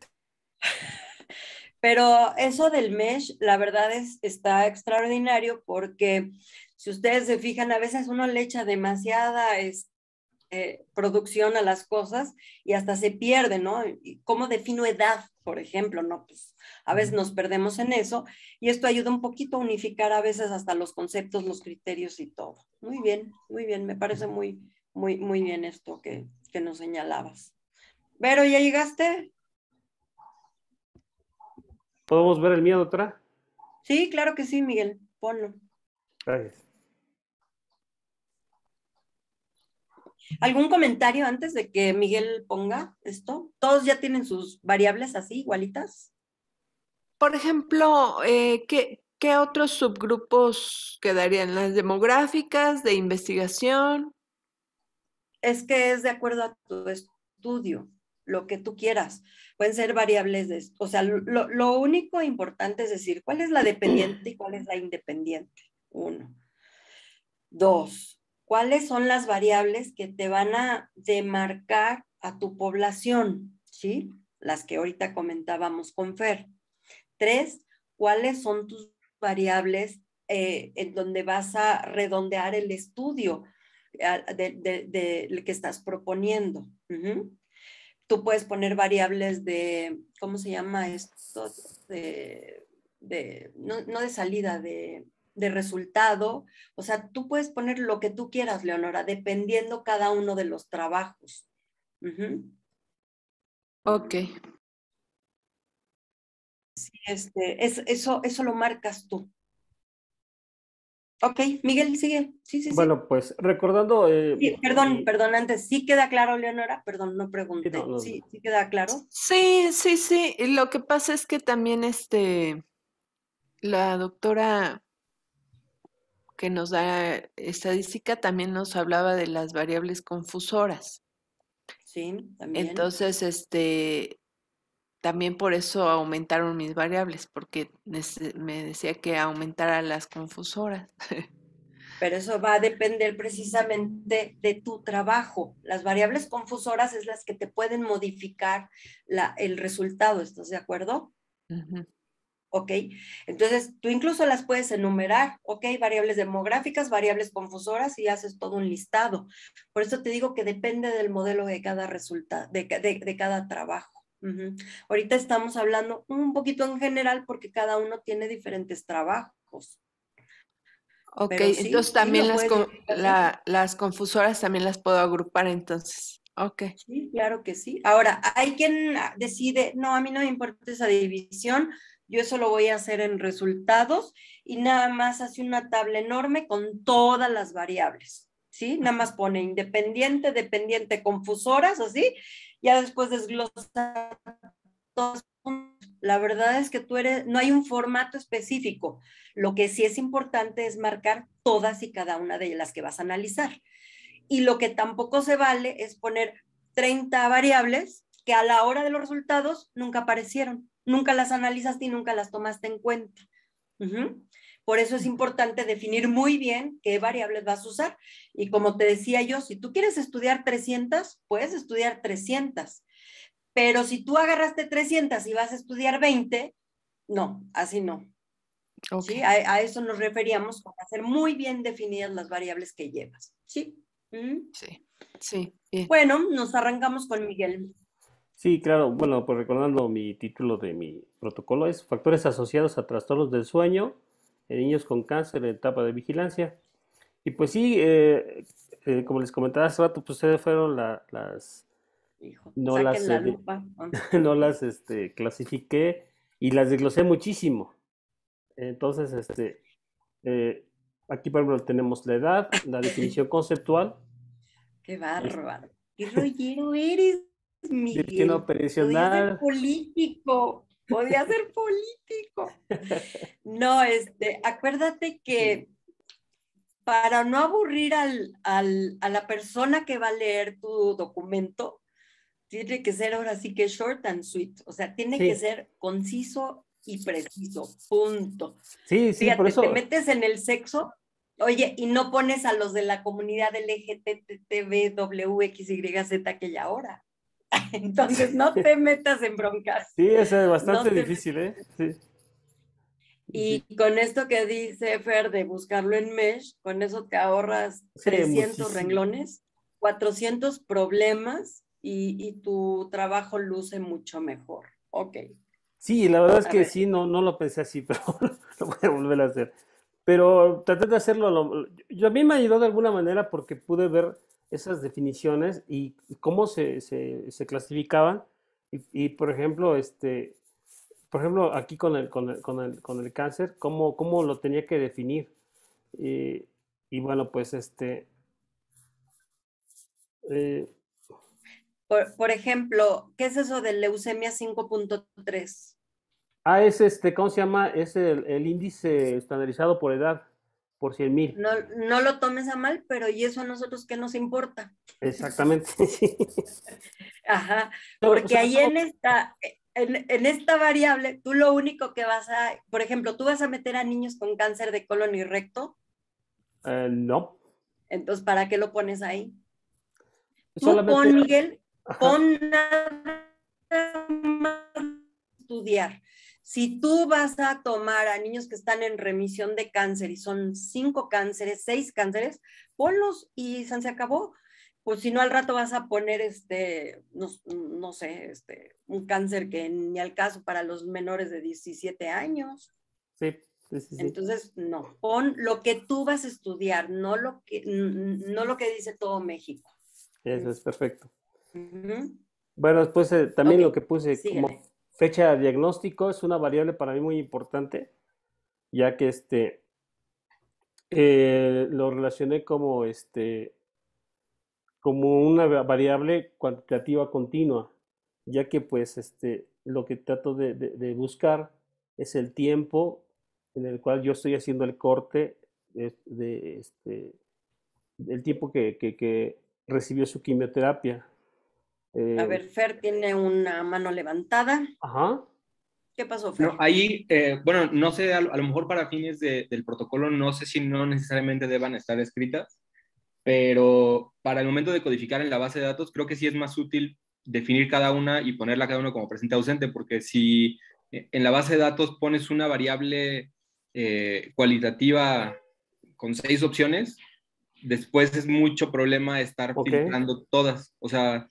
Pero eso del mesh, la verdad es, está extraordinario porque si ustedes se fijan, a veces uno le echa demasiada es, eh, producción a las cosas y hasta se pierde, ¿no? ¿Cómo defino edad, por ejemplo? No, pues a veces nos perdemos en eso y esto ayuda un poquito a unificar a veces hasta los conceptos, los criterios y todo. Muy bien, muy bien, me parece muy, muy, muy bien esto que, que nos señalabas. Vero, ¿ya llegaste? ¿Podemos ver el mío, doctora? Sí, claro que sí, Miguel. Ponlo. Gracias. ¿Algún comentario antes de que Miguel ponga esto? ¿Todos ya tienen sus variables así, igualitas? Por ejemplo, eh, ¿qué, ¿qué otros subgrupos quedarían? ¿Las demográficas, de investigación? Es que es de acuerdo a tu estudio, lo que tú quieras. Pueden ser variables de, o sea, lo, lo único importante es decir, ¿cuál es la dependiente y cuál es la independiente? Uno. Dos, ¿cuáles son las variables que te van a demarcar a tu población? ¿Sí? Las que ahorita comentábamos con Fer. Tres, ¿cuáles son tus variables eh, en donde vas a redondear el estudio de, de, de, de que estás proponiendo? Uh-huh. tú puedes poner variables de, ¿cómo se llama esto? De, de no, no de salida, de, de resultado. O sea, tú puedes poner lo que tú quieras, Leonora, dependiendo cada uno de los trabajos. Uh-huh. Ok. Sí, este, es, eso, eso lo marcas tú. Ok, Miguel, sigue. Sí, sí, sí. Bueno, pues recordando... Eh, sí, perdón, mi... perdón, antes, ¿sí queda claro, Leonora? Perdón, no pregunté. Sí, no, no, ¿Sí, ¿Sí queda claro? Sí, sí, sí. Lo que pasa es que también este, la doctora que nos da estadística también nos hablaba de las variables confusoras. Sí, también. Entonces, este, también por eso aumentaron mis variables, porque me decía que aumentara las confusoras. Pero eso va a depender precisamente de tu trabajo. Las variables confusoras es las que te pueden modificar la, el resultado, ¿estás de acuerdo? Uh-huh. Ok, entonces tú incluso las puedes enumerar, ok, variables demográficas, variables confusoras y haces todo un listado. Por eso te digo que depende del modelo de cada resultado, de, de, de cada trabajo. Uh-huh. Ahorita estamos hablando un poquito en general porque cada uno tiene diferentes trabajos. Ok, pero sí, entonces también sí las, con, la, las confusoras también las puedo agrupar entonces. Ok. Sí, claro que sí. Ahora, hay quien decide, no, a mí no me importa esa división, yo eso lo voy a hacer en resultados y nada más hace una tabla enorme con todas las variables, ¿sí? Nada más pone independiente, dependiente, confusoras, así, ya después desglosa todos. La verdad es que tú eres, no hay un formato específico. Lo que sí es importante es marcar todas y cada una de las que vas a analizar. Y lo que tampoco se vale es poner treinta variables que a la hora de los resultados nunca aparecieron, nunca las analizaste y nunca las tomaste en cuenta. Uh-huh. Por eso es importante definir muy bien qué variables vas a usar. Y como te decía yo, si tú quieres estudiar trescientas, puedes estudiar trescientas. Pero si tú agarraste trescientas y vas a estudiar veinte, no, así no. Okay. ¿Sí? A, a eso nos referíamos con hacer muy bien definidas las variables que llevas. ¿Sí? ¿Mm? Sí, sí. Bien. Bueno, nos arrancamos con Miguel. Sí, claro. Bueno, pues recordando mi título de mi protocolo es Factores asociados a trastornos del sueño en niños con cáncer en etapa de vigilancia. Y pues sí, eh, eh, como les comentaba hace rato, pues ustedes fueron la, las... Hijo, no saquen las, la eh, lupa. no las este, clasifiqué y las desglosé muchísimo. Entonces, este, eh, aquí por ejemplo tenemos la edad, la definición conceptual. Qué bárbaro. Qué rollero eres, Miguel. División operacional. Podía ser político. Podía ser político. No, este, acuérdate que para no aburrir al, al, a la persona que va a leer tu documento, tiene que ser ahora sí que short and sweet. O sea, tiene sí. que ser conciso y preciso. Punto. Sí, sí, Fíjate, por eso. Te metes en el sexo. Oye, y no pones a los de la comunidad L G B T B W X Y Z aquella hora. Entonces, no te metas en broncas. Sí, eso es bastante no difícil, ¿eh? Sí. Y sí. Con esto que dice Fer de buscarlo en Mesh, con eso te ahorras sí, trescientos muchísimo. Renglones, cuatrocientos problemas y, y tu trabajo luce mucho mejor. Ok. Sí, la verdad es a que ver. sí, no, no lo pensé así, pero lo voy a volver a hacer. Pero traté de hacerlo, lo, yo a mí me ayudó de alguna manera porque pude ver esas definiciones y cómo se, se, se clasificaban. Y, y, por ejemplo, este, por ejemplo, aquí con el, con el, con el, con el cáncer, cómo, cómo lo tenía que definir. Y, y bueno, pues este... Eh, por, por ejemplo, ¿qué es eso de leucemia cinco punto tres? Ah, es este, ¿cómo se llama? Es el, el índice estandarizado por edad, por cien mil. No, no lo tomes a mal, pero ¿y eso a nosotros qué nos importa? Exactamente, sí. Ajá, porque o sea, ahí en esta, en, en esta variable, tú lo único que vas a, por ejemplo, ¿tú vas a meter a niños con cáncer de colon y recto? Uh, no. Entonces, ¿para qué lo pones ahí? Solamente... Tú pon, Miguel, Ajá. pon nada más estudiar. Si tú vas a tomar a niños que están en remisión de cáncer y son cinco cánceres, seis cánceres, ponlos y se acabó. pues si no al rato vas a poner este, no, no sé, este, un cáncer que ni al caso para los menores de diecisiete años. Sí, sí, sí, sí. Entonces, no, pon lo que tú vas a estudiar, no lo que, no lo que dice todo México. Eso es perfecto. Uh-huh. Bueno, después eh, también Ok, lo que puse síguele. como fecha de diagnóstico es una variable para mí muy importante, ya que este eh, lo relacioné como este como una va- variable cuantitativa continua, ya que pues este lo que trato de, de- de buscar es el tiempo en el cual yo estoy haciendo el corte de, de, este el tiempo que, que, que recibió su quimioterapia. A Eh, ver, Fer tiene una mano levantada. ajá. ¿Qué pasó, Fer? No, ahí, eh, bueno, no sé, a, lo a lo mejor para fines de, del protocolo, no sé si no necesariamente deban estar escritas, pero para el momento de codificar en la base de datos, creo que sí es más útil definir cada una y ponerla cada uno como presente ausente, porque si en la base de datos pones una variable eh, cualitativa con seis opciones, después es mucho problema estar Ok. filtrando todas. O sea,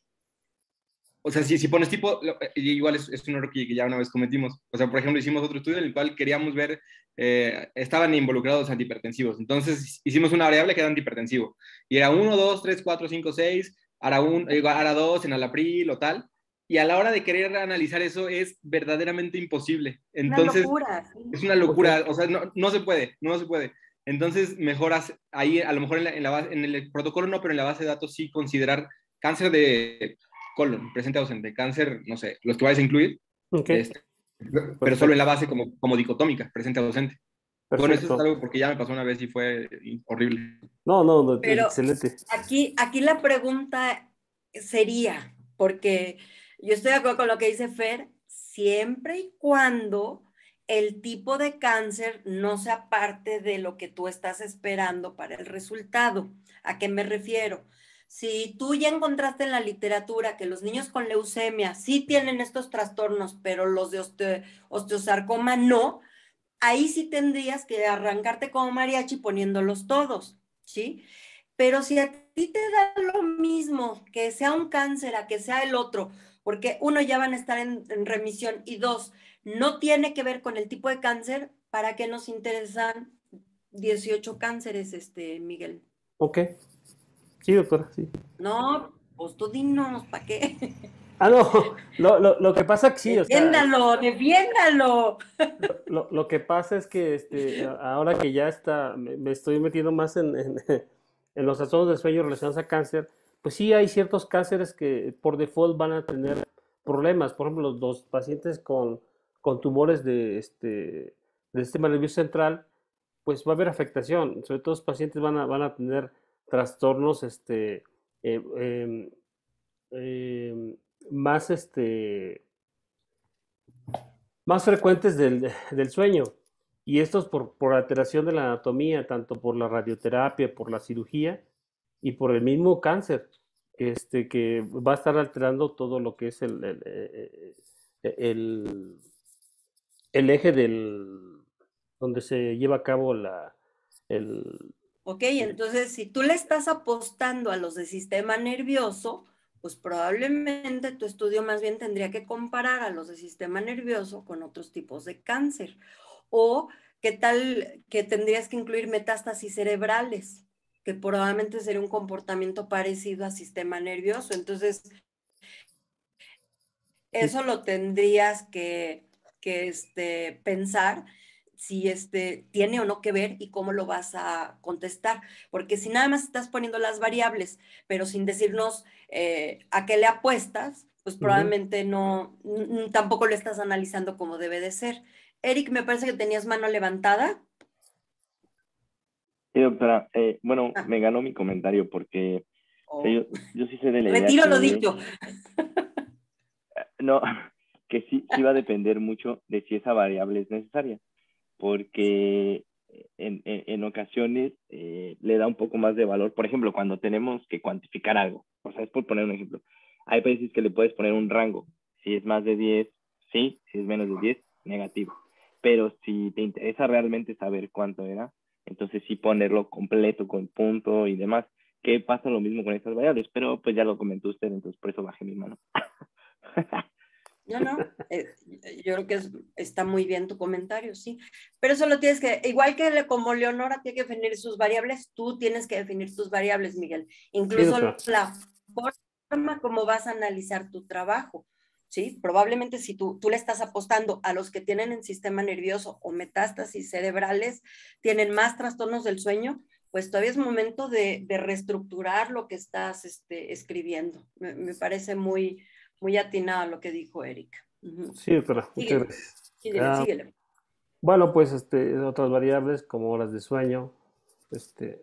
o sea, si, si pones tipo, igual es, es un error que, que ya una vez cometimos. O sea, por ejemplo, hicimos otro estudio en el cual queríamos ver, eh, estaban involucrados antihipertensivos. Entonces hicimos una variable que era antihipertensivo. Y era uno, dos, tres, cuatro, cinco, seis, ARA uno, ARA dos, enalapril o tal. Y a la hora de querer analizar eso es verdaderamente imposible. Una Entonces, locura. ¿Sí? es una locura. Ok. O sea, no, no se puede, no se puede. Entonces, mejor hace, ahí, a lo mejor en, la, en, la base, en el protocolo no, pero en la base de datos sí considerar cáncer de colon, presente ausente, cáncer, no sé, los que vayas a incluir, Ok. este, pero solo en Perfecto. la base como, como dicotómica, presente ausente. Bueno, eso es Perfecto. algo porque ya me pasó una vez y fue horrible. No, no, no, Pero excelente. aquí, aquí la pregunta sería, porque yo estoy de acuerdo con lo que dice Fer, siempre y cuando el tipo de cáncer no sea parte de lo que tú estás esperando para el resultado. ¿A qué me refiero? Si tú ya encontraste en la literatura que los niños con leucemia sí tienen estos trastornos, pero los de osteo, osteosarcoma no, ahí sí tendrías que arrancarte como mariachi poniéndolos todos, ¿sí? Pero si a ti te da lo mismo que sea un cáncer a que sea el otro, porque uno ya van a estar en, en remisión y dos, no tiene que ver con el tipo de cáncer, ¿para qué nos interesan dieciocho cánceres, este, Miguel? Ok. Sí, doctora, sí. No, pues tú dinos, ¿para qué? Ah, no, lo, lo, lo que pasa que sí, o sea, Defiéndalo, defiéndalo. lo, lo, lo que pasa es que este, ahora que ya está, me, me estoy metiendo más en, en, en los trastornos del sueño relacionados a cáncer, pues sí hay ciertos cánceres que por default van a tener problemas. Por ejemplo, los, los pacientes con, con tumores de, este, del sistema nervioso central, pues va a haber afectación. Sobre todo los pacientes van a, van a tener trastornos este, eh, eh, eh, más, este, más frecuentes del, del sueño. Y estos por, por alteración de la anatomía, tanto por la radioterapia, por la cirugía y por el mismo cáncer, este, que va a estar alterando todo lo que es el, el, el, el, el eje del, donde se lleva a cabo la, el... Ok, entonces si tú le estás apostando a los de sistema nervioso, pues probablemente tu estudio más bien tendría que comparar a los de sistema nervioso con otros tipos de cáncer. O qué tal que tendrías que incluir metástasis cerebrales, que probablemente sería un comportamiento parecido a sistema nervioso. Entonces, eso lo tendrías que, que este, pensar si este, tiene o no que ver y cómo lo vas a contestar. Porque si nada más estás poniendo las variables, pero sin decirnos eh, a qué le apuestas, pues probablemente no, tampoco lo estás analizando como debe de ser. Eric, me parece que tenías mano levantada. Sí, doctora. Eh, bueno, Ah. me ganó mi comentario porque Oh. o sea, yo, yo sí sé de la idea Retiro que... lo dicho. No, que sí, sí va a depender mucho de si esa variable es necesaria, porque en, en, en ocasiones eh, le da un poco más de valor. Por ejemplo, cuando tenemos que cuantificar algo, o sea, es por poner un ejemplo. Hay veces que le puedes poner un rango. Si es más de diez, sí. Si es menos de diez, negativo. Pero si te interesa realmente saber cuánto era, entonces sí ponerlo completo con punto y demás. qué pasa lo mismo con estas variables, pero pues ya lo comentó usted, entonces por eso bajé mi mano. No, no, eh, yo creo que es, está muy bien tu comentario, sí. Pero eso lo tienes que, igual que le, como Leonora tiene que definir sus variables, tú tienes que definir tus variables, Miguel. Incluso sí, la forma como vas a analizar tu trabajo, ¿sí? Probablemente si tú, tú le estás apostando a los que tienen el sistema nervioso o metástasis cerebrales, tienen más trastornos del sueño, pues todavía es momento de, de reestructurar lo que estás este, escribiendo. Me, me parece muy muy atinado lo que dijo Erika. Uh-huh. Sí, doctora, muchas síguele, gracias. síguele, Ah, síguele. bueno, pues este, otras variables como horas de sueño, este,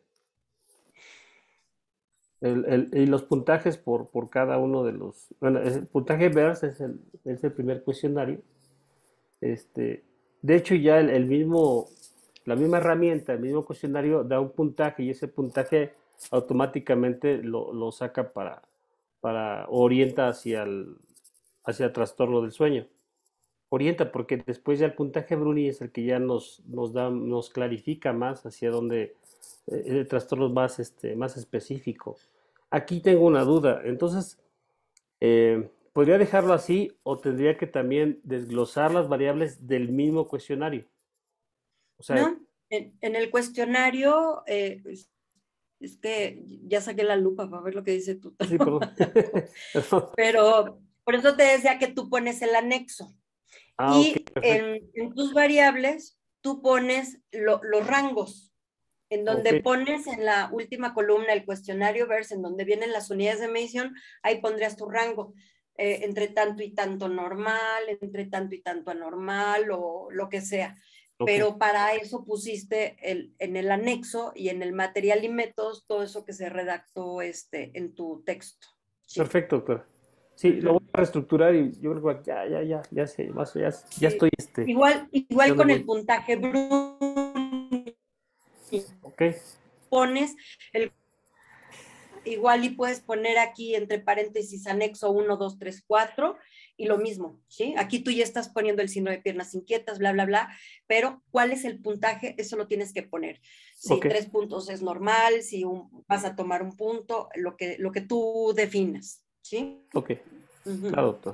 el, el, y los puntajes por, por cada uno de los, bueno, el puntaje B E R S es el, es el primer cuestionario. Este, de hecho, ya el, el mismo, la misma herramienta, el mismo cuestionario da un puntaje y ese puntaje automáticamente lo, lo saca para, para orienta hacia el, hacia el trastorno del sueño. Orienta porque después ya el puntaje Bruni es el que ya nos, nos da, nos clarifica más hacia dónde eh, el trastorno es más, este, más específico. Aquí tengo una duda, entonces, eh, ¿podría dejarlo así o tendría que también desglosar las variables del mismo cuestionario? O sea, no, en, en el cuestionario, eh, es, es que ya saqué la lupa para ver lo que dice tú. sí, perdón. Perdón. Pero por eso te decía que tú pones el anexo. Ah, ok, Y perfecto. en, en tus variables, tú pones lo, los rangos, en donde Ok. pones en la última columna el cuestionario B E R S, en donde vienen las unidades de medición, ahí pondrías tu rango. Eh, entre tanto y tanto normal, entre tanto y tanto anormal o lo que sea. Ok. Pero para eso pusiste el, en el anexo y en el material y métodos todo eso que se redactó este, en tu texto. ¿Sí? Perfecto, doctora. Sí, Uh-huh. lo voy a reestructurar y yo creo que ya, ya, ya, ya sé, más, ya, Sí. ya estoy este. Igual, igual con voy. el puntaje Bruni. Ok. Pones el igual y puedes poner aquí entre paréntesis anexo uno, dos, tres, cuatro y lo mismo, ¿sí? Aquí tú ya estás poniendo el signo de piernas inquietas, bla, bla, bla, pero ¿cuál es el puntaje? Eso lo tienes que poner. Si Ok. tres puntos es normal, si un, vas a tomar un punto, lo que, lo que tú definas, ¿sí? Ok, Uh-huh. claro, doctor.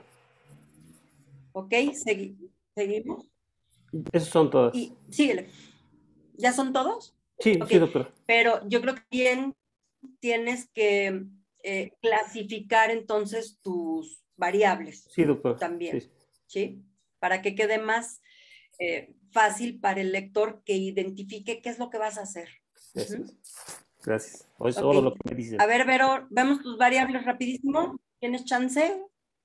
Ok, segui seguimos. Esos son todas. Y síguele. ¿Ya son todos? Sí, Ok, sí, doctora. pero yo creo que bien tienes que eh, clasificar entonces tus variables. Sí, doctora. También, Sí. ¿sí? Para que quede más eh, fácil para el lector que identifique qué es lo que vas a hacer. Eso Uh-huh. es. Gracias. Hoy es Ok. todo lo que me dicen. A ver, Vero, vemos tus variables rapidísimo. ¿Tienes chance?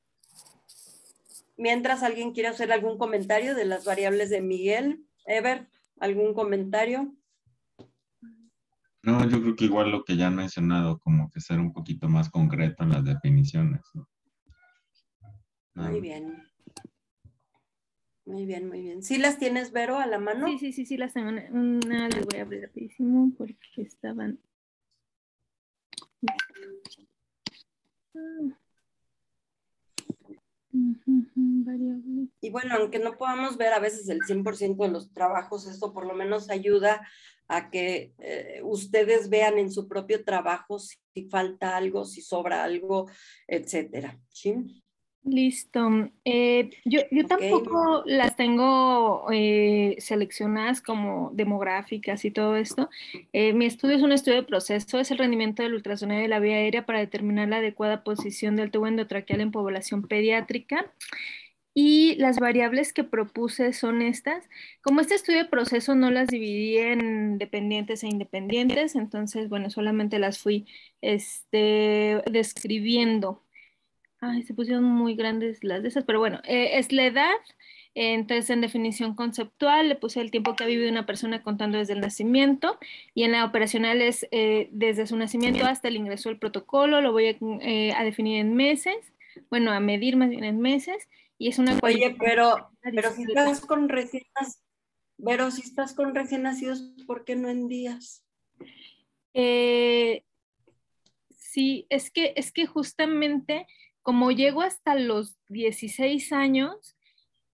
Mientras alguien quiere hacer algún comentario de las variables de Miguel. Ever, ¿algún comentario? No, yo creo que igual lo que ya han mencionado, como que ser un poquito más concreto en las definiciones, ¿no? Muy bien. Muy bien, muy bien. ¿Sí las tienes, Vero, a la mano? Sí, sí, sí, sí las tengo. Una, una les voy a abrir rapidísimo porque estaban... Ah. Uh-huh, variables. Y bueno, aunque no podamos ver a veces el cien por ciento de los trabajos, esto por lo menos ayuda a que eh, ustedes vean en su propio trabajo si, si falta algo, si sobra algo, etcétera. ¿Sí? Listo. Eh, yo yo Ok. tampoco las tengo eh, seleccionadas como demográficas y todo esto. Eh, mi estudio es un estudio de proceso, es el rendimiento del ultrasonido de la vía aérea para determinar la adecuada posición del tubo endotraqueal en población pediátrica. Y las variables que propuse son estas. Como este estudio de proceso no las dividí en dependientes e independientes, entonces, bueno, solamente las fui este, describiendo. Ay, se pusieron muy grandes las de esas, pero bueno, eh, es la edad. eh, Entonces, en definición conceptual, le puse el tiempo que ha vivido una persona contando desde el nacimiento, y en la operacional es eh, desde su nacimiento hasta el ingreso al protocolo. Lo voy a, eh, a definir en meses, bueno, a medir más bien en meses, y es una Oye, pero, pero si cualidad. estás con recién nacidos, pero si estás con recién nacidos, ¿por qué no en días? Eh, sí, es que, es que justamente como llego hasta los dieciséis años,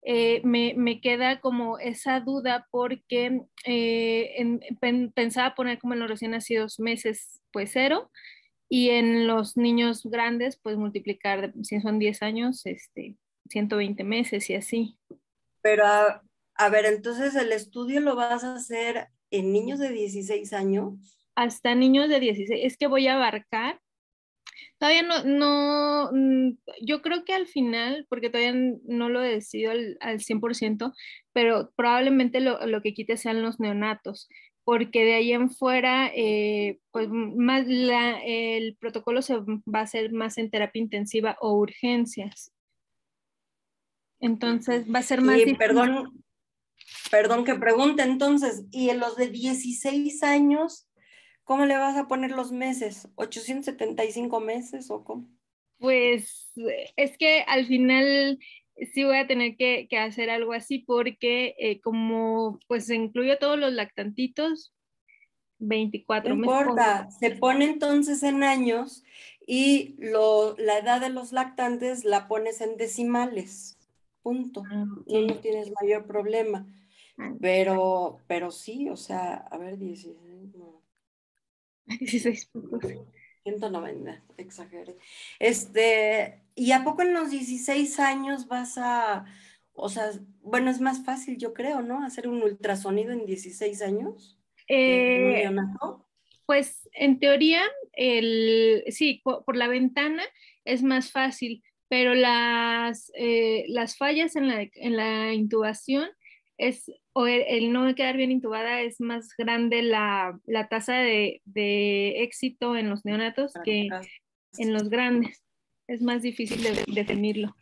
eh, me, me queda como esa duda porque eh, en, pen, pensaba poner como en los recién nacidos meses, pues cero, y en los niños grandes, pues multiplicar, si son diez años, este, ciento veinte meses y así. Pero a, a ver, entonces el estudio lo vas a hacer en niños de dieciséis años. Hasta niños de dieciséis, es que voy a abarcar. Todavía no, no, mm, yo creo que al final, porque todavía no lo he decidido al, al cien por ciento, pero probablemente lo, lo que quite sean los neonatos, porque de ahí en fuera, eh, pues más la, el protocolo se va a hacer más en terapia intensiva o urgencias. Entonces va a ser más Y difícil. perdón, perdón que pregunte entonces, ¿y en los de dieciséis años, cómo le vas a poner los meses? ¿ochocientos setenta y cinco meses o cómo? Pues es que al final sí voy a tener que, que hacer algo así porque eh, como pues incluyo todos los lactantitos, veinticuatro No meses. importa, se pone entonces en años y lo, la edad de los lactantes la pones en decimales, punto. Ah, No, okay. no tienes mayor problema. Pero, pero sí, o sea, a ver, dieciséis, no. dieciséis. ciento noventa, exageré. Este, ¿y a poco en los dieciséis años vas a, o sea, bueno, es más fácil, yo creo, ¿no? Hacer un ultrasonido en dieciséis años. ¿En un Eh, neonato? pues en teoría, el, sí, por, por la ventana es más fácil, pero las, eh, las fallas en la, en la intubación es, o el, el no quedar bien intubada es más grande la, la tasa de, de éxito en los neonatos que en los grandes. Es más difícil de definirlo.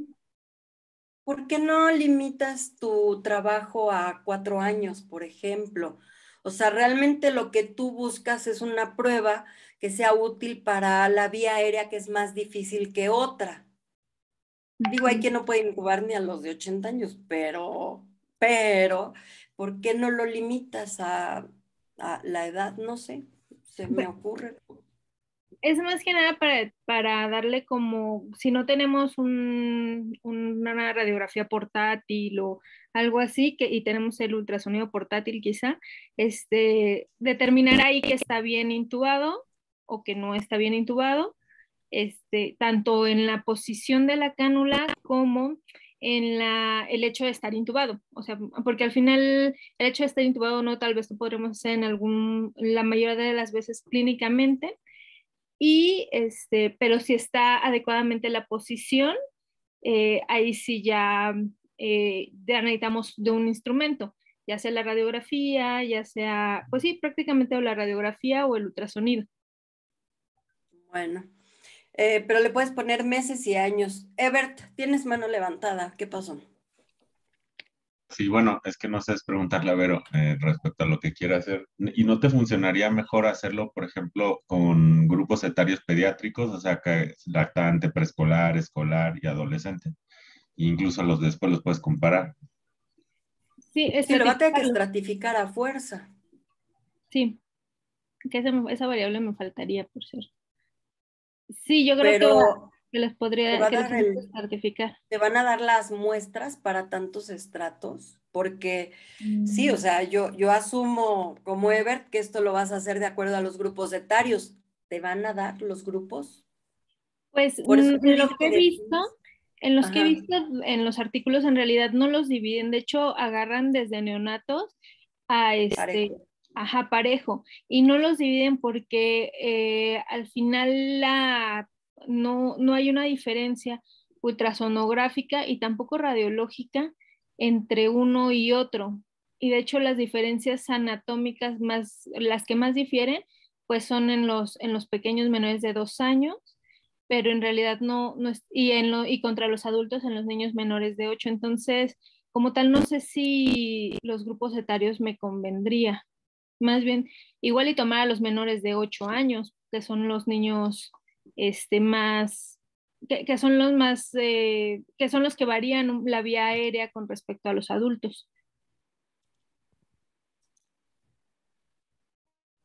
¿Por qué no limitas tu trabajo a cuatro años, por ejemplo? O sea, realmente lo que tú buscas es una prueba que sea útil para la vía aérea, que es más difícil que otra. Digo, hay quien no puede incubar ni a los de ochenta años, pero, pero, ¿por qué no lo limitas a, a la edad? No sé, se me ocurre. Es más que nada para, para darle como, si no tenemos un, una radiografía portátil o algo así, que, y tenemos el ultrasonido portátil quizá, este, determinar ahí que está bien intubado o que no está bien intubado, este, tanto en la posición de la cánula como en la, el hecho de estar intubado. O sea, porque al final el hecho de estar intubado no, tal vez lo podremos hacer en algún, la mayoría de las veces clínicamente, y este, pero si está adecuadamente la posición, eh, ahí sí ya, eh, ya necesitamos de un instrumento, ya sea la radiografía, ya sea, pues sí, prácticamente o la radiografía o el ultrasonido. Bueno, eh, pero le puedes poner meses y años. Ebert, tienes mano levantada, ¿qué pasó? Sí, bueno, es que no sé, es preguntarle a Vero eh, respecto a lo que quiere hacer. ¿Y no te funcionaría mejor hacerlo, por ejemplo, con grupos etarios pediátricos, o sea, que es lactante, preescolar, escolar y adolescente? E incluso los de después los puedes comparar. Sí, Sí, lo va a tener que estratificar a fuerza. Sí, que esa, esa variable me faltaría, por cierto. Sí, yo creo Pero que, que les podría te, va a que dar les el, estratificar. te van a dar las muestras para tantos estratos, porque mm. sí, o sea, yo, yo asumo como Ebert que esto lo vas a hacer de acuerdo a los grupos etarios. ¿Te van a dar los grupos? Pues Por eso en los que he visto, en los Ajá. que he visto, en los artículos en realidad no los dividen, de hecho agarran desde neonatos a este, parejo. Ajá, parejo, y no los dividen porque eh, al final la, no, no hay una diferencia ultrasonográfica y tampoco radiológica entre uno y otro, y de hecho las diferencias anatómicas más, las que más difieren, pues son en los, en los pequeños menores de dos años, pero en realidad no, no es, y, en lo, y contra los adultos en los niños menores de ocho. Entonces, como tal, no sé si los grupos etarios me convendría. Más bien, igual y tomar a los menores de ocho años, que son los niños este, más, que, que son los más, eh, que son los que varían la vía aérea con respecto a los adultos.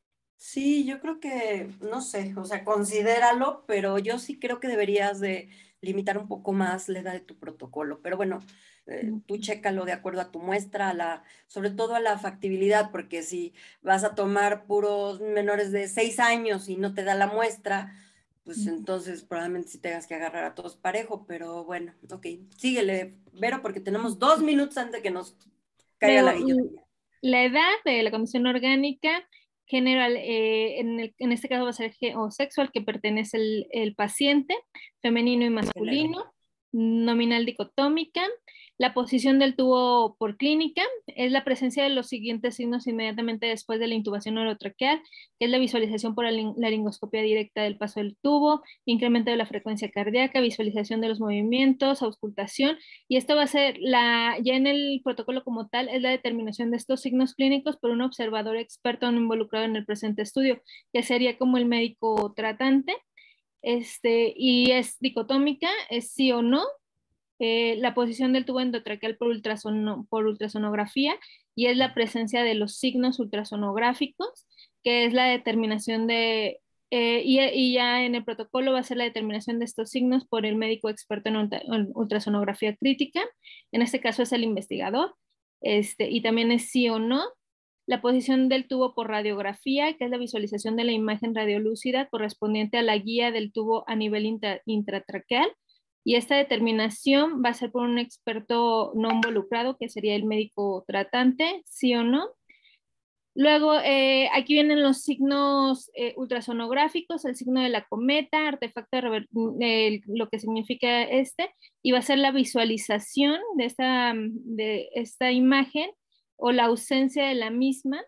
Sí, yo creo que, no sé, o sea, considéralo, pero yo sí creo que deberías de, limitar un poco más la edad de tu protocolo. Pero bueno, eh, tú chécalo de acuerdo a tu muestra, a la, sobre todo a la factibilidad, porque si vas a tomar puros menores de seis años y no te da la muestra, pues entonces probablemente sí tengas que agarrar a todos parejo, pero bueno, ok, síguele, Vero, porque tenemos dos minutos antes de que nos caiga la guillotina. La edad de la condición orgánica general, eh, en, el, en este caso va a ser o sexual, que pertenece el, el paciente, femenino y masculino, nominal dicotómica. La posición del tubo por clínica es la presencia de los siguientes signos inmediatamente después de la intubación orotraqueal, que es la visualización por la laringoscopia directa del paso del tubo, incremento de la frecuencia cardíaca, visualización de los movimientos, auscultación, y esto va a ser la, ya en el protocolo como tal, es la determinación de estos signos clínicos por un observador experto no involucrado en el presente estudio, que sería como el médico tratante, este, y es dicotómica, es sí o no. Eh, la posición del tubo endotraqueal por, ultrasono, por ultrasonografía, y es la presencia de los signos ultrasonográficos, que es la determinación de, eh, y, y ya en el protocolo va a ser la determinación de estos signos por el médico experto en, ultra, en ultrasonografía crítica, en este caso es el investigador, este, y también es sí o no. La posición del tubo por radiografía, que es la visualización de la imagen radiolúcida correspondiente a la guía del tubo a nivel intra, intratraqueal, y esta determinación va a ser por un experto no involucrado, que sería el médico tratante, sí o no. Luego, eh, aquí vienen los signos eh, ultrasonográficos, el signo de la cometa, artefacto de eh, lo que significa este, y va a ser la visualización de esta, de esta imagen o la ausencia de la misma.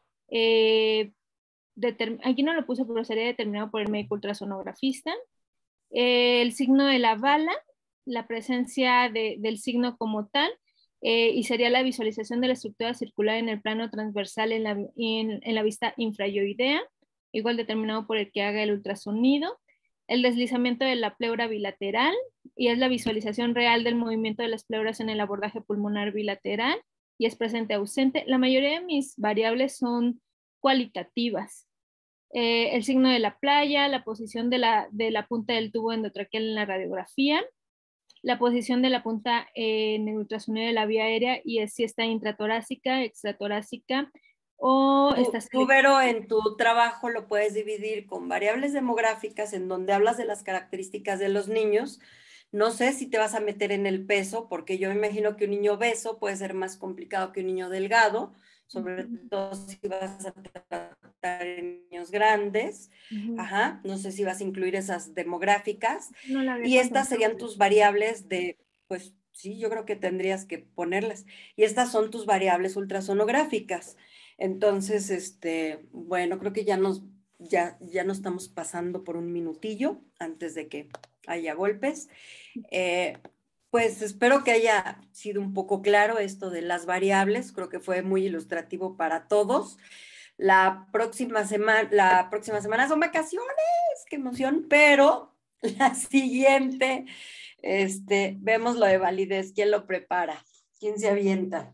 Eh, aquí no lo puse, pero sería determinado por el médico ultrasonografista. El signo de la bala, la presencia de, del signo como tal, eh, y sería la visualización de la estructura circular en el plano transversal en la, en, en la vista infrayoidea, igual determinado por el que haga el ultrasonido. El deslizamiento de la pleura bilateral, y es la visualización real del movimiento de las pleuras en el abordaje pulmonar bilateral, y es presente ausente. La mayoría de mis variables son cualitativas. Eh, el signo de la playa, la posición de la, de la punta del tubo endotraqueal en la radiografía, la posición de la punta eh, en el ultrasonido de la vía aérea, y es si está intratorácica, extratorácica o tú, está... Tú, Vero, en tu trabajo lo puedes dividir con variables demográficas en donde hablas de las características de los niños. No sé si te vas a meter en el peso, porque yo me imagino que un niño obeso puede ser más complicado que un niño delgado, sobre todo si vas a tratar en niños grandes. Uh-huh. Ajá, no sé si vas a incluir esas demográficas. No la y estas serían tus variables de, pues sí, yo creo que tendrías que ponerlas. Y estas son tus variables ultrasonográficas. Entonces, este, bueno, creo que ya nos, ya, ya nos estamos pasando por un minutillo antes de que haya golpes. Eh, Pues espero que haya sido un poco claro esto de las variables, creo que fue muy ilustrativo para todos. La próxima semana, la próxima semana son vacaciones, qué emoción, pero la siguiente, este, vemos lo de validez, ¿quién lo prepara? ¿Quién se avienta?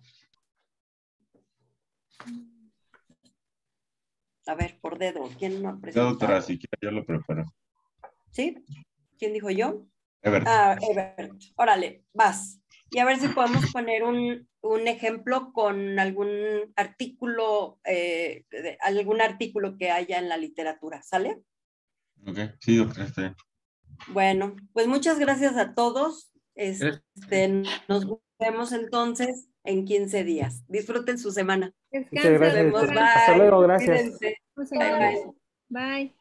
A ver, por dedo, ¿quién no presenta? Doctora, si quiere yo lo preparo. ¿Sí? ¿Quién dijo yo? Ebert. Ah, Ebert. Órale, vas. Y a ver si podemos poner un, un ejemplo con algún artículo, eh, de, algún artículo que haya en la literatura, ¿sale? Ok, sí, doctora, está bien. Bueno, pues muchas gracias a todos. Este, nos vemos entonces en quince días. Disfruten su semana. Muchas gracias. Nos vemos. Bye. Hasta luego, gracias. Cuídense. Bye. Bye.